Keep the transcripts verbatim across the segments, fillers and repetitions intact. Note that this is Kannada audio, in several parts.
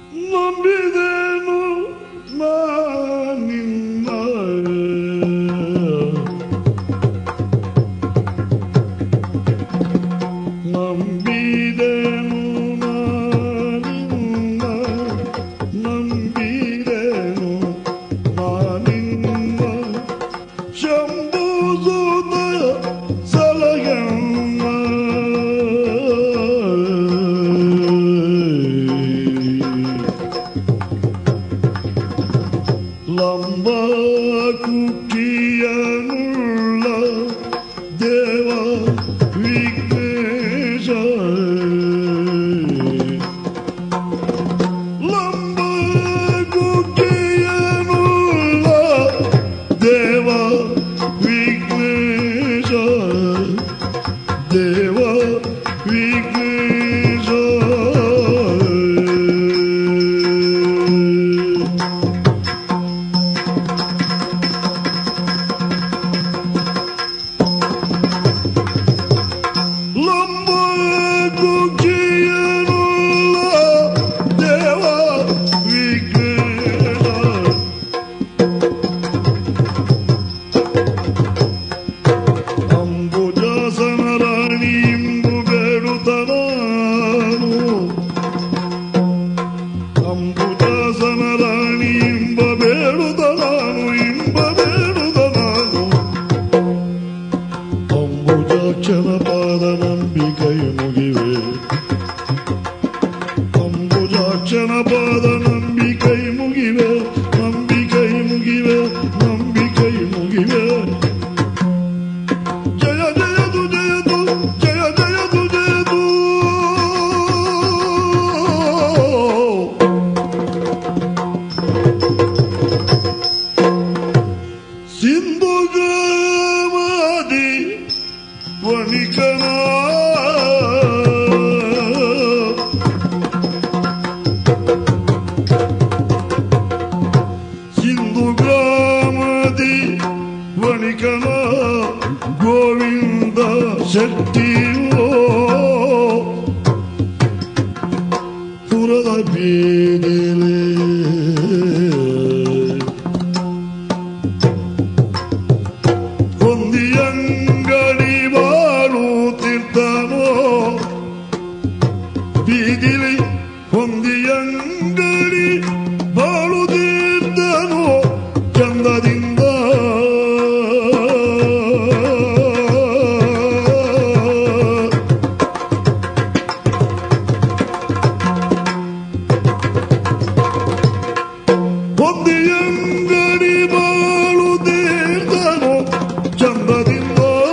ನಂಬಿದೆನು ನಿನ್ನ ನಂಬಿದೆನು ನಿನ್ನ ನಂಬಿದೆನು ನಿನ್ನ ಶಂಭುಸುತ ಸಲಗಣ್ಣ ಲಂಬ ಕುಕ್ಕಿಯನುಳ್ಳ ದೇವ ವಿಘ್ನೇಶ ಲಂಬ ಕುಕ್ಕಿಯನುಳ್ಳ ದೇವ ವಿಘ್ನೇಶ ದೇವ ವಿಘ್ನೇಶ ಲಂಬ ಕುಕ್ಕಿಯನುಳ್ಳ ದೇವ ವಿಘ್ನೇಶ ಅಂಬುಜಾಸನ ರಾಣಿ ಇಂಬು ಬೇಡುತ್ತನಾನು ಅಂಬುಜಾಸನ ರಾಣಿ ಇಂಬ ಬೇಡುತ್ತನಾನು ಇಂಬ ಬೇಡುತ್ತನಾನು ಅಂಬುಜಾಕ್ಷರ ಪಾದ ನಂಬಿಕೈ ಮುಗಿವೆ ಅಂಬುಜಾಕ್ಷರ ಪಾದ ನಂಬಿಕೈ ಮುಗಿವೆ ನಂಬಿಕೈ ಮುಗಿವೆ ನಂಬಿಕೈ ಮುಗಿವೆ ಜಯ ಜಯದು ಜಯದು ಜಯ ಜಯದು ಜಯದು ಸಿಂಧು ಗ್ರಾಮದಿ ವಣಿಕನ ಸಿಂಧು ಗ್ರಾಮದಿ ವಣಿಕನ ಗೋವಿಂದ ಶೆಟ್ಟಿಯೋ ಪುರದ ಬೀದಿಲೆ ಹೊಂದಿಯಂಗಡಿ ಬಾಳುತ್ತಿದ್ದನೋ ಬೀದಿಲಿ ಹೊಂದಿಯಂಗಡಿ ಬಾಳುತ್ತಿದ್ದನೋ ಚಂದದಿಂದ ಹೊಂದಿಯಂಗಡಿ ಬಾಳುತ್ತಿದ್ದನೋ ಚಂದದಿಂದ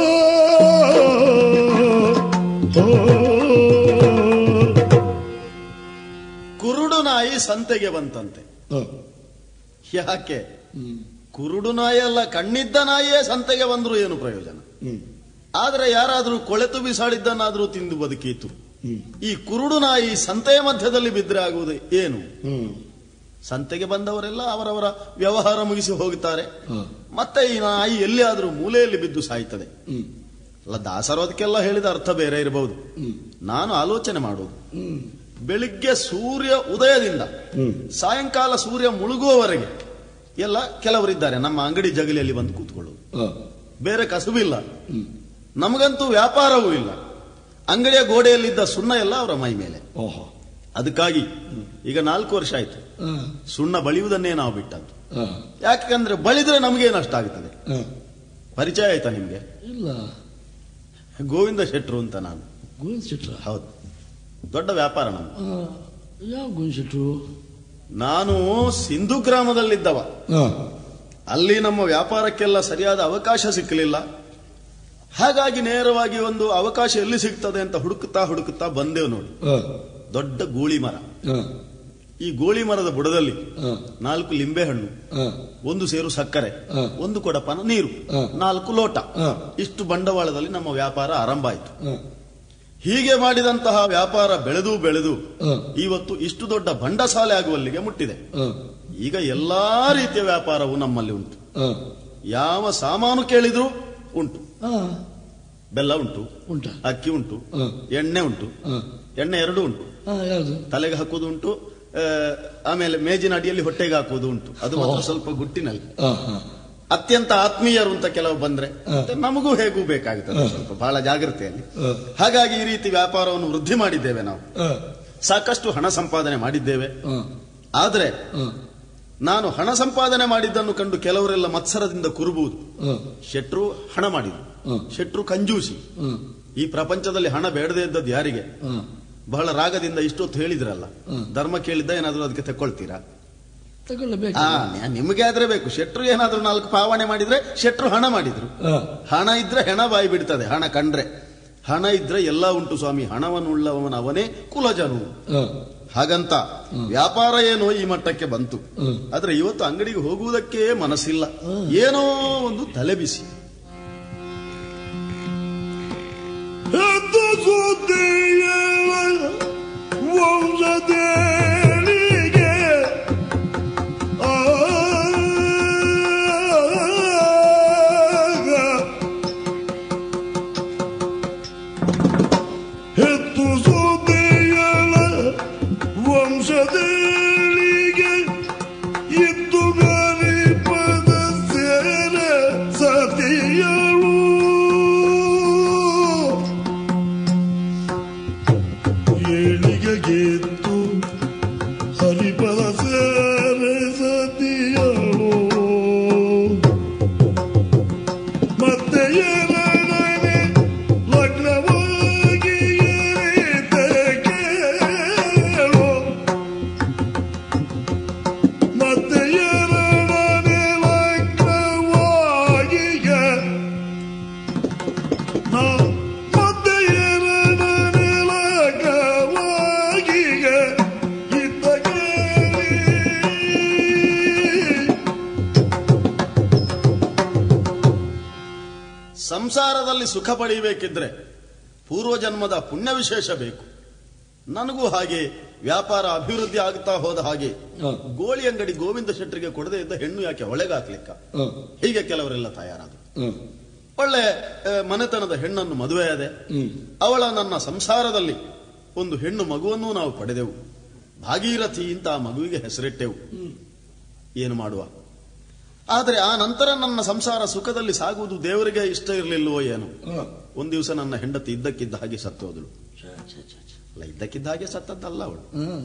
ಕುರುಡು ನಾಯಿ ಸಂತೆಗೆ ಬಂತಂತೆ. ಯಾಕೆ? ಕುರುಡು ನಾಯಿ ಅಲ್ಲ, ಕಣ್ಣಿದ್ದ ನಾಯಿಯೇ ಸಂತೆಗೆ ಬಂದ್ರು ಏನು ಪ್ರಯೋಜನ? ಆದ್ರೆ ಯಾರಾದ್ರೂ ಕೊಳೆತು ಬಿಸಾಡಿದ್ದನ್ನಾದ್ರೂ ತಿಂದು ಬದುಕೀತು. ಈ ಕುರುಡು ನಾಯಿ ಸಂತೆಯ ಮಧ್ಯದಲ್ಲಿ ಬಿದ್ರೆ ಆಗುವುದು ಏನು? ಸಂತೆಗೆ ಬಂದವರೆಲ್ಲ ಅವರವರ ವ್ಯವಹಾರ ಮುಗಿಸಿ ಹೋಗುತ್ತಾರೆ. ಮತ್ತೆ ಈ ನಾಯಿ ಎಲ್ಲಿಯಾದ್ರೂ ಮೂಲೆಯಲ್ಲಿ ಬಿದ್ದು ಸಾಯ್ತದೆ. ಅಲ್ಲ, ದಾಸರು ಅದಕ್ಕೆಲ್ಲ ಹೇಳಿದ ಅರ್ಥ ಬೇರೆ ಇರಬಹುದು. ನಾನು ಆಲೋಚನೆ ಮಾಡುವುದು, ಬೆಳಿಗ್ಗೆ ಸೂರ್ಯ ಉದಯದಿಂದ ಸಾಯಂಕಾಲ ಸೂರ್ಯ ಮುಳುಗುವವರೆಗೆ ಎಲ್ಲ ಕೆಲವರಿದ್ದಾರೆ ನಮ್ಮ ಅಂಗಡಿ ಜಗಲಿಯಲ್ಲಿ ಬಂದು ಕೂತ್ಕೊಳ್ಳುವುದು. ಬೇರೆ ಕಸುಬಿಲ್ಲ, ನಮಗಂತೂ ವ್ಯಾಪಾರವೂ ಇಲ್ಲ. ಅಂಗಡಿಯ ಗೋಡೆಯಲ್ಲಿದ್ದ ಸುಣ್ಣ ಎಲ್ಲ ಅವರ ಮೈ ಮೇಲೆ. ಅದಕ್ಕಾಗಿ ಈಗ ನಾಲ್ಕು ವರ್ಷ ಆಯ್ತು ಸುಣ್ಣ ಬಳಿಯುವುದನ್ನೇ ನಾವು ಬಿಟ್ಟದ್ದು. ಯಾಕಂದ್ರೆ ಬಳಿದ್ರೆ ನಮಗೆ ನಷ್ಟ ಆಗುತ್ತದೆ. ಪರಿಚಯ ಆಯ್ತಾ ನಿಮ್ಗೆ? ಇಲ್ಲ. ಗೋವಿಂದ ಶೆಟ್ರು ಅಂತ ನಾನು. ಗೋವಿಂದ ಶೆಟ್ರ? ಹೌದು, ದೊಡ್ಡ ವ್ಯಾಪಾರ ನಮ್ದು. ಯಾವ ಗೋವಿಂದ ಶೆಟ್ರು? ನಾನು ಸಿಂಧು ಗ್ರಾಮದಲ್ಲಿದ್ದವ. ಅಲ್ಲಿ ನಮ್ಮ ವ್ಯಾಪಾರಕ್ಕೆಲ್ಲ ಸರಿಯಾದ ಅವಕಾಶ ಸಿಕ್ಕಲಿಲ್ಲ. ಹಾಗಾಗಿ ನೇರವಾಗಿ ಒಂದು ಅವಕಾಶ ಎಲ್ಲಿ ಸಿಗ್ತದೆ ಅಂತ ಹುಡುಕುತ್ತಾ ಹುಡುಕುತ್ತಾ ಬಂದೆವು. ನೋಡಿ, ದೊಡ್ಡ ಗೋಳಿ ಮರ. ಈ ಗೋಳಿ ಮರದ ಬುಡದಲ್ಲಿ ನಾಲ್ಕು ಲಿಂಬೆ ಹಣ್ಣು, ಒಂದು ಸೇರು ಸಕ್ಕರೆ, ಒಂದು ಕೊಡಪಾನ ನೀರು, ನಾಲ್ಕು ಲೋಟ, ಇಷ್ಟು ಬಂಡವಾಳದಲ್ಲಿ ನಮ್ಮ ವ್ಯಾಪಾರ ಆರಂಭ ಆಯಿತು. ಹೀಗೆ ಮಾಡಿದಂತಹ ವ್ಯಾಪಾರ ಬೆಳೆದು ಬೆಳೆದು ಇವತ್ತು ಇಷ್ಟು ದೊಡ್ಡ ಬಂಡಸಾಲೆ ಆಗುವಲ್ಲಿಗೆ ಮುಟ್ಟಿದೆ. ಈಗ ಎಲ್ಲಾ ರೀತಿಯ ವ್ಯಾಪಾರವು ನಮ್ಮಲ್ಲಿ ಉಂಟು. ಯಾವ ಸಾಮಾನು ಕೇಳಿದ್ರು ಉಂಟು. ಬೆಲ್ಲ ಉಂಟು, ಅಕ್ಕಿ ಉಂಟು, ಎಣ್ಣೆ ಉಂಟು. ಎಣ್ಣೆ ಎರಡು ಉಂಟು, ತಲೆಗೆ ಹಾಕುವುದು ಉಂಟು, ಆಮೇಲೆ ಮೇಜಿನ ಅಡಿಯಲ್ಲಿ ಹೊಟ್ಟೆಗೆ ಹಾಕುವುದು ಉಂಟು. ಅದು ಮಾತ್ರ ಸ್ವಲ್ಪ ಗುಟ್ಟಿನಲ್ಲಿ. ಅತ್ಯಂತ ಆತ್ಮೀಯರು ಅಂತ ಕೆಲವು ಬಂದ್ರೆ ನಮಗೂ ಹೇಗೂ ಬೇಕಾಗುತ್ತದೆ ಸ್ವಲ್ಪ ಬಹಳ ಜಾಗ್ರತೆಯಲ್ಲಿ. ಹಾಗಾಗಿ ಈ ರೀತಿ ವ್ಯಾಪಾರವನ್ನು ವೃದ್ಧಿ ಮಾಡಿದ್ದೇವೆ ನಾವು, ಸಾಕಷ್ಟು ಹಣ ಸಂಪಾದನೆ ಮಾಡಿದ್ದೇವೆ. ಆದ್ರೆ ನಾನು ಹಣ ಸಂಪಾದನೆ ಮಾಡಿದ್ದನ್ನು ಕಂಡು ಕೆಲವರೆಲ್ಲ ಮತ್ಸರದಿಂದ ಕುರುಬುವುದು. ಶೆಟ್ರು ಹಣ ಮಾಡಿದ್ರು, ಶೆಟ್ರು ಕಂಜೂಸಿ, ಈ ಪ್ರಪಂಚದಲ್ಲಿ ಹಣ ಬೇಡದೇ ಇದ್ದದ್ದು ಯಾರಿಗೆ? ಬಹಳ ರಾಗದಿಂದ ಇಷ್ಟೊತ್ತು ಹೇಳಿದ್ರಲ್ಲ, ಧರ್ಮ ಕೇಳಿದ್ದ ಏನಾದ್ರೂ ಅದಕ್ಕೆ ತಕೊಳ್ತೀರಾ? ನಿಮಗೆ ಆದ್ರೆ ಬೇಕು. ಶೆಟ್ರು ಏನಾದ್ರೂ ನಾಲ್ಕು ಪಾವನೆ ಮಾಡಿದ್ರೆ ಶೆಟ್ರು ಹಣ ಮಾಡಿದ್ರು. ಹಣ ಇದ್ರೆ ಹೆಣ ಬಾಯಿ ಬಿಡ್ತದೆ. ಹಣ ಕಂಡ್ರೆ ಹಣ ಇದ್ರೆ ಎಲ್ಲ ಉಂಟು ಸ್ವಾಮಿ. ಹಣವನ್ನುಳ್ಳವನ ಅವನೇ ಕುಲಜನು. ಹಾಗಂತ ವ್ಯಾಪಾರ ಏನೋ ಈ ಮಟ್ಟಕ್ಕೆ ಬಂತು. ಆದ್ರೆ ಇವತ್ತು ಅಂಗಡಿಗೆ ಹೋಗುವುದಕ್ಕೆ ಮನಸ್ಸಿಲ್ಲ, ಏನೋ ಒಂದು ತಲೆ ಬಿಸಿ. ಸಂಸಾರದಲ್ಲಿ ಸುಖ ಪಡೆಯಬೇಕಿದ್ರೆ ಪೂರ್ವಜನ್ಮದ ಪುಣ್ಯ ವಿಶೇಷ ಬೇಕು. ನನಗೂ ಹಾಗೆ ವ್ಯಾಪಾರ ಅಭಿವೃದ್ಧಿ ಆಗುತ್ತಾ ಹೋದ ಹಾಗೆ ಗೋಳಿ ಅಂಗಡಿ ಗೋವಿಂದ ಶೆಟ್ಟರಿಗೆ ಕೊಡದೇ ಇದ್ದ ಹೆಣ್ಣು ಯಾಕೆ ಹೊಳೆಗಾಕ್ಲಿಕ್ಕ, ಹೀಗೆ ಕೆಲವರೆಲ್ಲ ತಯಾರಾದರು. ಒಳ್ಳೆ ಮನೆತನದ ಹೆಣ್ಣನ್ನು ಮದುವೆಯಾದೆ. ಅವಳ ನನ್ನ ಸಂಸಾರದಲ್ಲಿ ಒಂದು ಹೆಣ್ಣು ಮಗುವನ್ನೂ ನಾವು ಪಡೆದೆವು. ಭಾಗೀರಥಿ ಅಂತ ಆ ಮಗುವಿಗೆ ಹೆಸರಿಟ್ಟೆವು. ಏನು ಮಾಡುವ? ಆದರೆ ಆ ನಂತರ ನನ್ನ ಸಂಸಾರ ಸುಖದಲ್ಲಿ ಸಾಗುವುದು ದೇವರಿಗೆ ಇಷ್ಟ ಇರಲಿಲ್ಲವೋ ಏನೋ. ಒಂದ್ ದಿವಸ ನನ್ನ ಹೆಂಡತಿ ಇದ್ದಕ್ಕಿದ್ದ ಹಾಗೆ ಸತ್ತೋದಳು. ಅಲ್ಲ, ಇದ್ದಕ್ಕಿದ್ದ ಹಾಗೆ ಸತ್ತದ್ದಲ್ಲ ಅವಳು,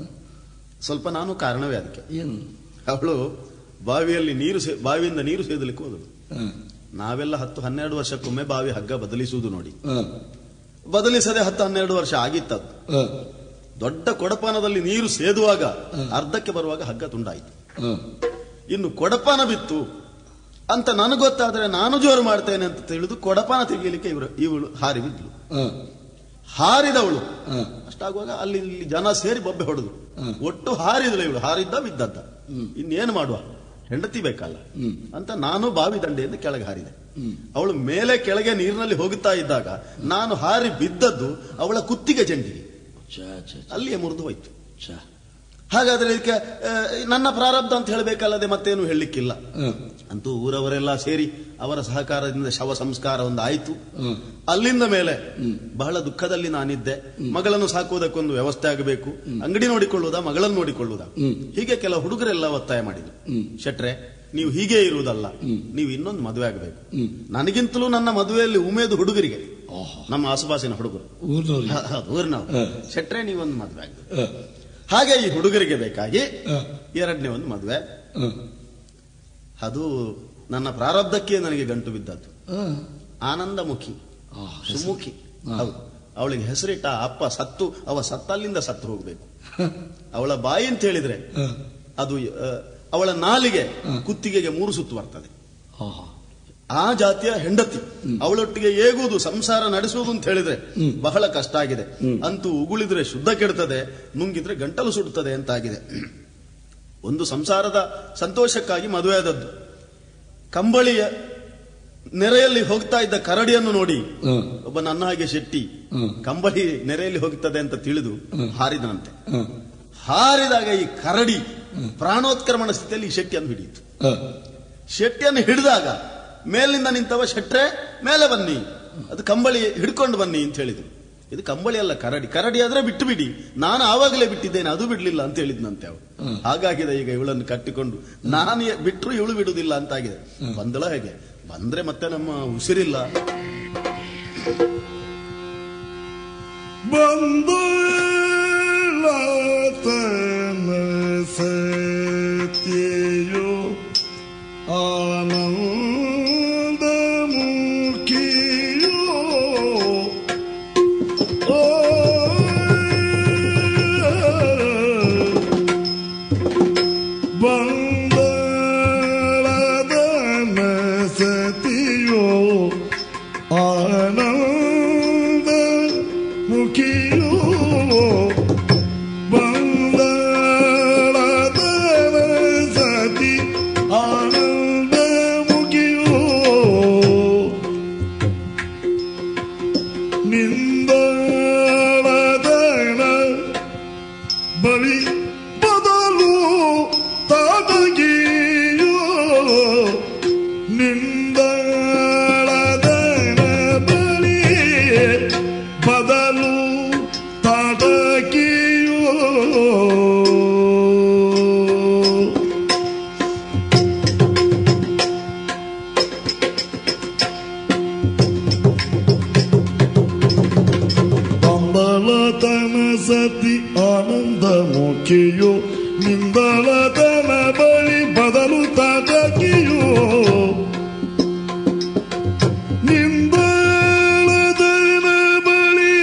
ಸ್ವಲ್ಪ ನಾನು ಕಾರಣವೇ ಅದಕ್ಕೆ. ಅವಳು ಬಾವಿಯಲ್ಲಿ ನೀರು ಬಾವಿಯಿಂದ ನೀರು ಸೇದಲಿಕ್ಕೆ ಹೋದಳು. ನಾವೆಲ್ಲ ಹತ್ತು ಹನ್ನೆರಡು ವರ್ಷಕ್ಕೊಮ್ಮೆ ಬಾವಿ ಹಗ್ಗ ಬದಲಿಸುವುದು ನೋಡಿ. ಬದಲಿಸದೆ ಹತ್ತು ಹನ್ನೆರಡು ವರ್ಷ ಆಗಿತ್ತದು. ದೊಡ್ಡ ಕೊಡಪಾನದಲ್ಲಿ ನೀರು ಸೇದುವಾಗ ಅರ್ಧಕ್ಕೆ ಬರುವಾಗ ಹಗ್ಗ ತುಂಡಾಯಿತು. ಇನ್ನು ಕೊಡಪಾನ ಬಿತ್ತು ಅಂತ ನನಗೆ ಗೊತ್ತಾದ್ರೆ ನಾನು ಜೋರು ಮಾಡ್ತೇನೆ ಅಂತ ತಿಳಿದು ಕೊಡಪಾನ ತೆಗೆಯಲಿಕ್ಕೆ ಇವರು ಇವಳು ಹಾರಿ ಬಿದ್ಲು. ಹಾರಿದವಳು ಅಷ್ಟಾಗುವಾಗ ಅಲ್ಲಿ ಇಲ್ಲಿ ಜನ ಸೇರಿ ಬೊಬ್ಬೆ ಹೊಡೆದು ಒಟ್ಟು ಹಾರಿದಳು. ಇವಳು ಹಾರಿದ್ದ ಬಿದ್ದದ್ದ, ಇನ್ನೇನು ಮಾಡುವ, ಹೆಂಡತಿ ಬೇಕಲ್ಲ ಅಂತ ನಾನು ಬಾವಿ ದಂಡೆಯಿಂದ ಕೆಳಗೆ ಹಾರಿದೆ. ಅವಳು ಮೇಲೆ ಕೆಳಗೆ ನೀರಿನಲ್ಲಿ ಹೋಗುತ್ತಾ ಇದ್ದಾಗ ನಾನು ಹಾರಿ ಬಿದ್ದದ್ದು ಅವಳ ಕುತ್ತಿಗೆ ಜಂಡಿಗೆ, ಅಲ್ಲಿಯೇ ಮುರಿದು ಹೋಯ್ತು. ಹಾಗಾದ್ರೆ ಇದಕ್ಕೆ ನನ್ನ ಪ್ರಾರಬ್ಧ ಅಂತ ಹೇಳಬೇಕಲ್ಲದೆ ಮತ್ತೇನು ಹೇಳಲಿಕ್ಕಿಲ್ಲ. ಅಂತೂ ಊರವರೆಲ್ಲ ಸೇರಿ ಅವರ ಸಹಕಾರದಿಂದ ಶವ ಸಂಸ್ಕಾರ ಒಂದು ಆಯಿತು. ಅಲ್ಲಿಂದ ಮೇಲೆ ಬಹಳ ದುಃಖದಲ್ಲಿ ನಾನಿದ್ದೆ. ಮಗಳನ್ನು ಸಾಕುವುದಕ್ಕೊಂದು ವ್ಯವಸ್ಥೆ ಆಗಬೇಕು, ಅಂಗಡಿ ನೋಡಿಕೊಳ್ಳುವುದಾ ಮಗಳನ್ನು ನೋಡಿಕೊಳ್ಳುವುದಾ, ಹೀಗೆ ಕೆಲ ಹುಡುಗರೆಲ್ಲ ಒತ್ತಾಯ ಮಾಡಿದ್ರು. ಶೆಟ್ರೆ, ನೀವು ಹೀಗೆ ಇರುವುದಲ್ಲ, ನೀವು ಇನ್ನೊಂದು ಮದುವೆ ಆಗಬೇಕು. ನನಗಿಂತಲೂ ನನ್ನ ಮದುವೆಯಲ್ಲಿ ಉಮೇದು ಹುಡುಗರಿಗೆ, ನಮ್ಮ ಆಸುಪಾಸಿನ ಹುಡುಗರು, ಊರಿನವರು. ಶೆಟ್ರೆ, ನೀವೊಂದು ಮದುವೆ ಆಗಬೇಕು. ಹಾಗೆ ಈ ಹುಡುಗರಿಗೆ ಬೇಕಾಗಿ ಎರಡನೇ ಒಂದು ಮದುವೆ. ಅದು ನನ್ನ ಪ್ರಾರಬ್ಧಕ್ಕೆ ನನಗೆ ಗಂಟು ಬಿದ್ದದ್ದು. ಆನಂದಮುಖಿ, ಸುಮುಖಿ. ಹೌದು, ಅವಳಿಗೆ ಹೆಸರಿಟ್ಟ ಅಪ್ಪ ಸತ್ತು, ಅವ ಸತ್ತಲ್ಲಿಂದ ಸತ್ತು ಹೋಗ್ಬೇಕು. ಅವಳ ಬಾಯಿ ಅಂತ ಹೇಳಿದ್ರೆ ಅದು ಅವಳ ನಾಲಿಗೆ ಕುತ್ತಿಗೆಗೆ ಮೂರು ಸುತ್ತು ಬರ್ತದೆ. ಆ ಜಾತಿಯ ಹೆಂಡತಿ ಅವಳೊಟ್ಟಿಗೆ ಏಗುವುದು, ಸಂಸಾರ ನಡೆಸುವುದು ಅಂತ ಹೇಳಿದ್ರೆ ಬಹಳ ಕಷ್ಟ ಆಗಿದೆ. ಅಂತೂ ಉಗುಳಿದ್ರೆ ಶುದ್ಧ ಕೆಡ್ತದೆ, ನುಂಗಿದ್ರೆ ಗಂಟಲು ಸುಡುತ್ತದೆ ಅಂತಾಗಿದೆ. ಒಂದು ಸಂಸಾರದ ಸಂತೋಷಕ್ಕಾಗಿ ಮದುವೆಯಾದದ್ದು. ಕಂಬಳಿಯ ನೆರೆಯಲ್ಲಿ ಹೋಗ್ತಾ ಇದ್ದ ಕರಡಿಯನ್ನು ನೋಡಿ ಒಬ್ಬ ನನ್ನ ಹಾಗೆ ಶೆಟ್ಟಿ ಕಂಬಳಿ ನೆರೆಯಲ್ಲಿ ಹೋಗುತ್ತದೆ ಅಂತ ತಿಳಿದು ಹಾರಿದನಂತೆ. ಹಾರಿದಾಗ ಈ ಕರಡಿ ಪ್ರಾಣೋತ್ಕ್ರಮಣ ಸ್ಥಿತಿಯಲ್ಲಿ ಈ ಶೆಟ್ಟಿಯನ್ನು ಹಿಡಿಯಿತು. ಶೆಟ್ಟಿಯನ್ನು ಹಿಡಿದಾಗ ಮೇಲಿಂದ ನಿಂತವ, ಶೆಟ್ರೆ ಮೇಲೆ ಬನ್ನಿ, ಅದು ಕಂಬಳಿ ಹಿಡ್ಕೊಂಡು ಬನ್ನಿ ಅಂತ ಹೇಳಿದ್ರು. ಇದು ಕಂಬಳಿ ಅಲ್ಲ, ಕರಡಿ. ಕರಡಿ ಆದ್ರೆ ಬಿಟ್ಟು ಬಿಡಿ, ನಾನು ಆವಾಗಲೇ ಬಿಟ್ಟಿದ್ದೇನೆ, ಅದು ಬಿಡ್ಲಿಲ್ಲ ಅಂತ ಹೇಳಿದ್ನಂತೆ ಅವಳು. ಹಾಗಾಗಿದೆ ಈಗ ಇವಳನ್ನು ಕಟ್ಟಿಕೊಂಡು ನಾನು ಬಿಟ್ಟರು ಇವಳು ಬಿಡುವುದಿಲ್ಲ ಅಂತಾಗಿದೆ. ಬಂದಳ ಹೇಗೆ ಬಂದ್ರೆ ಮತ್ತೆ ನಮ್ಮ ಉಸಿರಿಲ್ಲ. ಬಂದಳ ತನ ಸತ್ಯಯೋ ಆನಂದ ಮುಖಿಯೋ ಬಂದಳದನ ಸತಿಯೋ ಆನಂದ ಮುಖಿಯೋ ಬಂದಳದನ ಸತಿ ಆನಂದ ಮುಖಿಯೋ ನಿಂದಳದನ ಬಳಿ ಬದಲು ತಾಟಗಿಯೋ ನಿಂದಳದನ ಬಳಿ ಬದಲು ತಾಟಗಿಯೋ ಬಂದಳತನ ಸತಿ ಆನಂದ ಮುಖಿಯೋ ನಿಂದಳತನ ಬಳಿ ಬದಲು ತಾಟಕಿಯೋ ನಿಂದಳತನ ಬಳಿ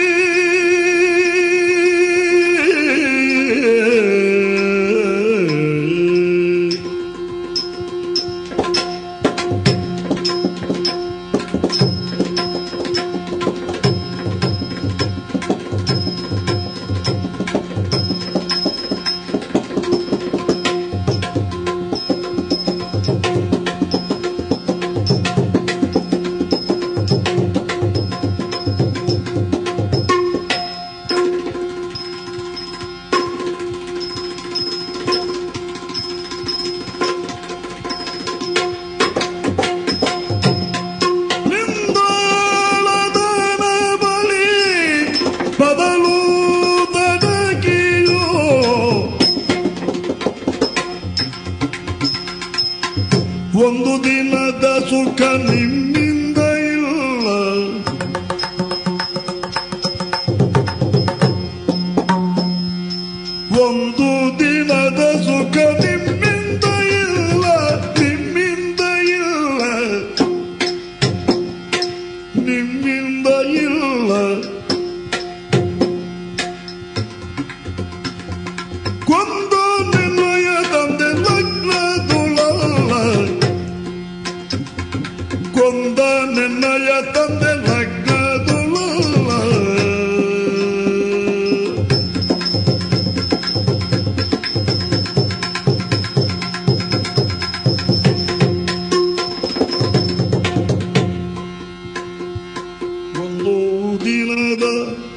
ನಿಂದಳದನ ಬಳಿ ಬದಲು ತಾಟಕಿಯೋ ಒಂದು ದಿನದ ಸುಖ ನಿಮ್ಮಿಂದ ಇಲ್ಲ ಒಂದು ದಿನದ ಸುಖ ನಿಮ್ಮಿಂದ ಇಲ್ಲ ನಿಮ್ಮಿಂದ ಇಲ್ಲ ನಿಮ್ಮಿಂದ ಇಲ್ಲ ಕೊಂದು ನಿನ್ನಯ ತಂದೆ ಲಗ್ನದುಳಲ್ಲ ಕೊಂದ ನಿನ್ನಯ ತಂದೆ ಲಗ್ನದುಳಲ್ಲ ಒಂದು ದಿನದ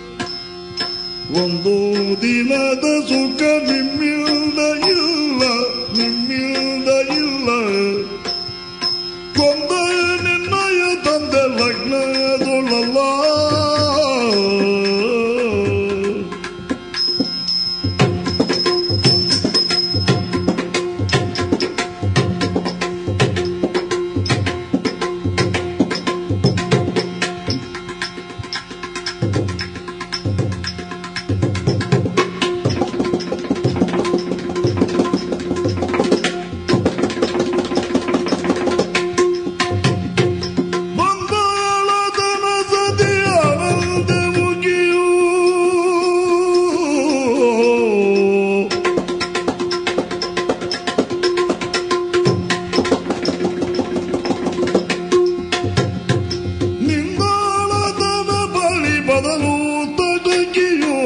ಒಂದು ದಿನದ ಸುಖ ನಿಮ್ಮಿಂದ ಇಲ್ಲ ನಿಮ್ಮಿಂದ ಇಲ್ಲ ಕೊಂದ ನಿನ್ನಯ ತಂದೆ ಲಗ್ನದೊಳಲ್ಲ ಬಂದಳದನ ಸತಿ ಆನಂದ ಮುಖಿಯೋ ನಿಂದಳದನ ಬಳಿ ಬದಲು ತಾಟಕಿಯೋ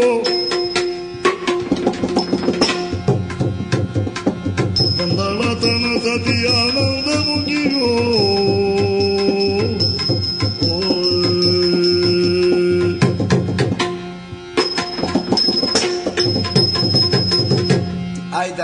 ಬಂದಳತನ ಸತಿ ಆನಂದ ಮುಖಿಯೋ ಆಯ್ತಾ?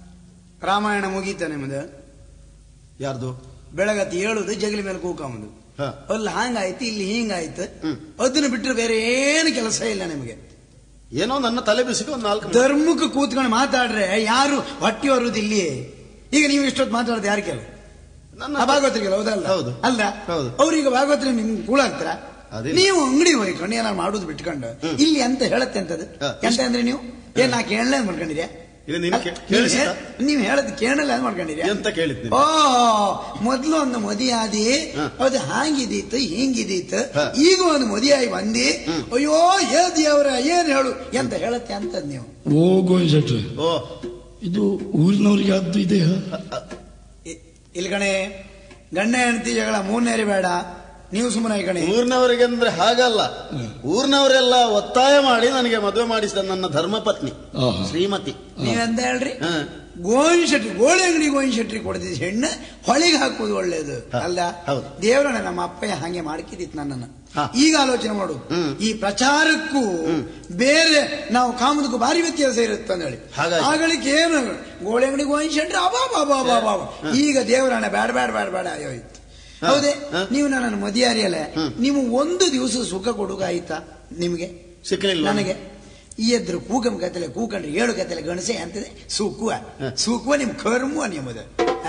ರಾಮಾಯಣ ಮುಗೀತ ನಿಮ್ಮದು? ಯಾರ್ದು? ಬೆಳಗತ್ತಿ ಹೇಳುದು ಜಗಲಿ ಮೇಲೆ ಕೂಕಂಬುದು. ಅಲ್ಲಿ ಹಾಂಗಾಯ್ತು, ಇಲ್ಲಿ ಹಿಂಗಾಯ್ತು, ಅದನ್ನ ಬಿಟ್ಟರೆ ಬೇರೆ ಏನು ಕೆಲಸ ಇಲ್ಲ ನಿಮಗೆ. ಏನೋ ನನ್ನ ತಲೆ ಬಿಸಿಗೆ ಒಂದು ನಾಲ್ಕು ಧರ್ಮಕ್ಕೆ ಕೂತ್ಕೊಂಡು ಮಾತಾಡ್ರೆ ಯಾರು ಹೊಟ್ಟಿ ಬರುವುದು ಇಲ್ಲಿ. ಈಗ ನೀವು ಇಷ್ಟೊತ್ತು ಮಾತಾಡೋದು ಯಾರು ಕೆಲ ನನ್ನ ಭಾಗವತರಿಗೆಲ್ಲ ಹೌದಲ್ಲ? ಹೌದು ಅಲ್ಲ, ಅವ್ರೀಗ ಭಾಗವತರಿ ನಿಮ್ಗೆ ಕೂಳಾಗ್ತಾರ? ನೀವು ಅಂಗಡಿ ಹೋಯ್ಕೊಂಡು ಏನಾರು ಮಾಡುದು ಬಿಟ್ಕೊಂಡು ಇಲ್ಲಿ ಅಂತ ಹೇಳತ್ತೆ ಅಂತದ್ದು ಎಂತ ಅಂದ್ರೆ ನೀವು ಏನ್ ನಾ ಕೇಳಲ್ಲ ಅಂತ ಮಾಡ್ಕೊಂಡಿದ್ಯಾ? ನೀವ್ ಹೇಳದ್ ಕೇಳಲ್ಲ ಅಂತ ಮಾಡ್ಕೊಂಡಿದ್ಯಾ ಅಂತ ಕೇಳಿದ್ನಿ. ಓ ಮೊದ್ಲು ಒಂದು ಮದಿ ಆದಿ ಅದು ಹಾಂಗಿದೀತು ಹಿಂಗಿದೀತು, ಈಗ ಒಂದು ಮದಿಯಾಗಿ ಬಂದಿ ಅಯ್ಯೋ ಏ ದೇವ್ರ ಏನ್ ಹೇಳು ಎಂತ ಹೇಳತ್ತೆ ಅಂತದ್ ನೀವು. ಓ ಗೋವಿಂದ ಶೆಟ್ಟಿ, ಓ ಇದು ಊರಿನವ್ರಿಗೆ ಅದು ಇದೆ ಇಲ್ಲಿ ಕಣೆ. ಗಂಡ ಹೆಂಡತಿ ಜಗಳ ಮೂರನೇರಿ ಬೇಡ, ನೀವು ಸುಮ್ಮನೆ ಕಣೆ. ಊರಿನವರಿಗೆ ಅಂದ್ರೆ ಹಾಗಲ್ಲ, ಊರಿನವರೆಲ್ಲ ಒತ್ತಾಯ ಮಾಡಿ ನನಗೆ ಮದುವೆ ಮಾಡಿಸಿದ ನನ್ನ ಧರ್ಮಪತ್ನಿ ಶ್ರೀಮತಿ. ನೀವೆಂತ ಹೇಳ್ರಿ? ಗೋವಿಂದ ಶೆಟ್ಟಿ ಗೋಳಿ ಅಂಗಡಿ ಗೋವಿಂದ ಶೆಟ್ಟಿ ಕೊಡ್ತಿದ್ ಹೆಣ್ಣು ಹೊಳಿಗೆ ಹಾಕುವುದು ಒಳ್ಳೇದು ಅಲ್ಲ? ದೇವ್ರಣ್ಣ ನಮ್ಮ ಅಪ್ಪಯ್ಯ ಹಾಗೆ ಮಾಡ್ಕಿದಿತ್ತು ನನ್ನನ್ನು. ಈಗ ಆಲೋಚನೆ ಮಾಡು, ಈ ಪ್ರಚಾರಕ್ಕೂ ಬೇರೆ ನಾವು ಕಾಮದಕ್ಕೂ ಭಾರಿ ವ್ಯತ್ಯಾಸ ಇರುತ್ತೆ ಅಂದೇಳಿ ಆಗಲಿಕ್ಕೆ ಏನು ಗೋಳಿ ಅಂಗಡಿ ಗೋವಿಂದ ಶೆಟ್ಟಿ ಅಬಾ ಬಾಬಾ ಬಾಬಾ. ಈಗ ದೇವರಣ್ಣ ಬೇಡ ಬೇಡ ಬೇಡ ಬೇಡ ಆಯೋಯ್ತು. ಹೌದೇ, ನೀವು ನನ್ನನ್ನು ಮದಿಯಾರಿಯಲ್ಲ, ನೀವು ಒಂದು ದಿವಸ ಸುಖ ಕೊಡುಗ ಆಯ್ತಾ ನಿಮ್ಗೆ? ಸಿಕ್ಕಲಿಲ್ಲ ನನಗೆ. ಈ ಎದ್ರು ಕೂಗಂ ಕತ್ತಲೆ ಕೂಕಂಡ್ರೆ ಏಳು ಕತ್ತಲೆ ಗಣಸೆ ಅಂತದೆ ಸೂಕುವ ಸೂಕುವ ನಿಮ್ ಕರ್ಮುವ ನಿಮ್ಮದು.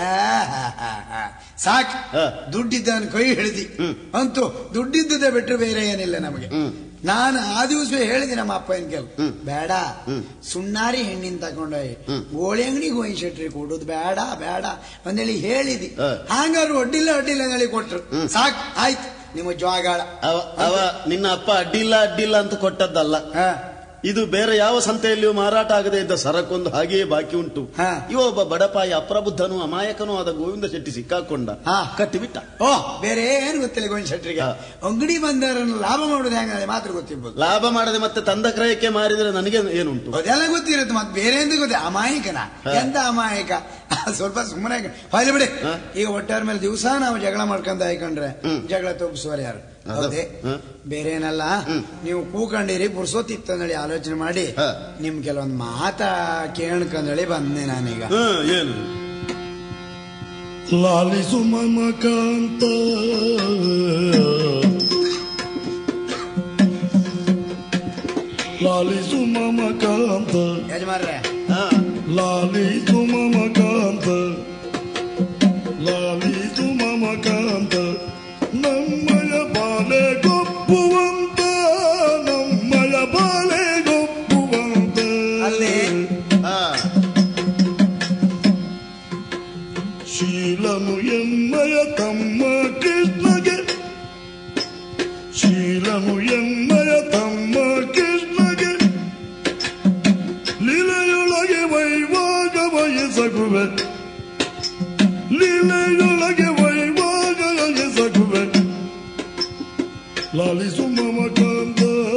ಸಾಕ್, ದುಡ್ಡಿದ್ದವನು ಕೈ ಹಿಡಿದಿ ಅಂತೂ ದುಡ್ಡಿದ್ದದೆ ಬಿಟ್ಟರೆ ಬೇರೆ ಏನಿಲ್ಲ ನಮಗೆ. ನಾನು ಆ ದಿವಸ ಹೇಳಿದೆ ನಮ್ಮ ಅಪ್ಪನ ಕೆಲ ಬೇಡ, ಸುಣ್ಣಾರಿ ಹೆಣ್ಣಿನ ತಕೊಂಡೋಯ್ ಗೋಳಿ ಅಂಗಡಿ ಗೋಯಿ ಶೆಟ್ರಿ ಕೊಡುದು ಬೇಡ ಬೇಡ ಅಂದೇಳಿ ಹೇಳಿದಿ. ಹಂಗಾರು ಅಡ್ಡಿಲ್ಲ ಅಡ್ಡಿಲ್ಲ ಹೇಳಿ ಕೊಟ್ರು. ಸಾಕ್ ಆಯ್ತು ನಿಮ್ಮ ಜ್ವಾಗಾಳ. ಅವ ನಿನ್ನ ಅಪ್ಪ ಅಡ್ಡಿಲ್ಲ ಅಡ್ಡಿಲ್ಲ ಅಂತ ಕೊಟ್ಟದ್ದಲ್ಲ, ಇದು ಬೇರೆ ಯಾವ ಸಂತೆಯಲ್ಲಿಯೂ ಮಾರಾಟ ಆಗದೆ ಇದ್ದ ಸರಕೊಂದು ಹಾಗೆಯೇ ಬಾಕಿ ಉಂಟು. ಇವ ಒಬ್ಬ ಬಡಪಾಯಿ ಅಪ್ರಬುದ್ಧನು ಅಮಾಯಕನೂ ಆದ ಗೋವಿಂದ ಶೆಟ್ಟಿ ಸಿಕ್ಕಾಕೊಂಡ ಕಟ್ಟಿಬಿಟ್ಟ. ಓ ಬೇರೆ ಏನು ಗೊತ್ತಿಲ್ಲ ಗೋವಿಂದ ಶೆಟ್ಟಿಗೆ. ಅಂಗಡಿ ಬಂದವರನ್ನು ಲಾಭ ಮಾಡೋದು ಹೆಂಗ ಮಾತ್ರ ಗೊತ್ತಿರ್ಬೋದು. ಲಾಭ ಮಾಡದೆ ಮತ್ತೆ ತಂದ ಕ್ರಯಕ್ಕೆ ಮಾರಿದ್ರೆ ನನಗೆ ಏನುಂಟು ಅದೆಲ್ಲ ಗೊತ್ತಿರುತ್ತೆ. ಮತ್ತೆ ಬೇರೆ ಎಂತ ಗೊತ್ತ? ಅಮಾಯಕನ ಎಂತ ಅಮಾಯಕ. ಸ್ವಲ್ಪ ಸುಮ್ಮನೆ ಹೊಯ್ಲಿ ಬಿಡಿ. ಈಗ ಒಟ್ಟಾರ ಮೇಲೆ ದಿವಸ ನಾವು ಜಗಳ ಮಾಡ್ಕೊಂತ ಹಾಕೊಂಡ್ರೆ ಜಗಳ ತೋಪಿಸುವರು ಯಾರು? ಹೌದೇ, ಬೇರೆ ಏನಲ್ಲ. ನೀವು ಕೂಕೊಂಡಿರಿ ಪುರ್ಸೋತಿತ್ತಂದೇಳಿ ಆಲೋಚನೆ ಮಾಡಿ ನಿಮ್ ಕೆಲವೊಂದು ಮಾತಾ ಕೇಳ್ಕಂದೇಳಿ ಬಂದೆ ನಾನೀಗ. ಏನು? ಲಾಲಿಸು ಮಮಕಾಂತ ಲಾಲಿಸು ಮಮಕಾಂತ ಯಜಮಾನ್ರೆ, ಲಾಲಿಸು ಮಮಕಾಂತ ಲಾಲಿಸು ಮಮಕಾಂತ ನಮ್ಮಯ ಬಾಲೆ ಗೊಪ್ಪುವಂತ ನಮ್ಮಯ ಬಾಲೆ ಗೊಪ್ಪುವಂತ. ಅಲ್ಲಿ ಶೀಲನು ಎನ್ನಯ ತಮ್ಮ ಕೃಷ್ಣಗೆ ಶೀಲನು ಎನ್ನಯ ತಮ್ಮ ಕೃಷ್ಣಗೆ ಲೀಲೆಯೊಳಗೆ ವೈವಾಗ ವಯಸ್ಸಗುವೆ ಲೀಲೆಯೊಳಗೆ ವೈವಾಗ ವಯಸ್ಸಗುವೆ ಲಾಲಿಸು ಮಮಕಾಂತ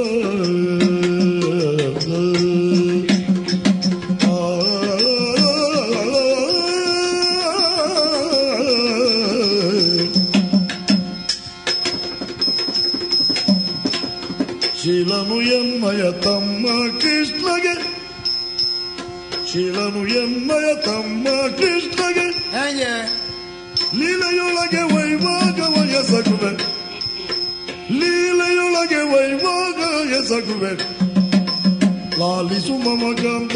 ಶೀಲನು ಎನ್ನಯ ತಮ್ಮ ಕೃಷ್ಣಗೆ ಶೀಲನು ಎನ್ನಯ ತಮ್ಮ ಕೃಷ್ಣಗೆ ಲೀಲೆಯೊಳಗೆ ವೈವಾಗ ವಯಸ್ಸಗುವೆ ಲೀಲೆಯೊಳಗೆ ವೈವಾಗ ವಯಸ್ಸಗುವೆ ಲಾಲಿಸು ಮಮಕಾಂತ.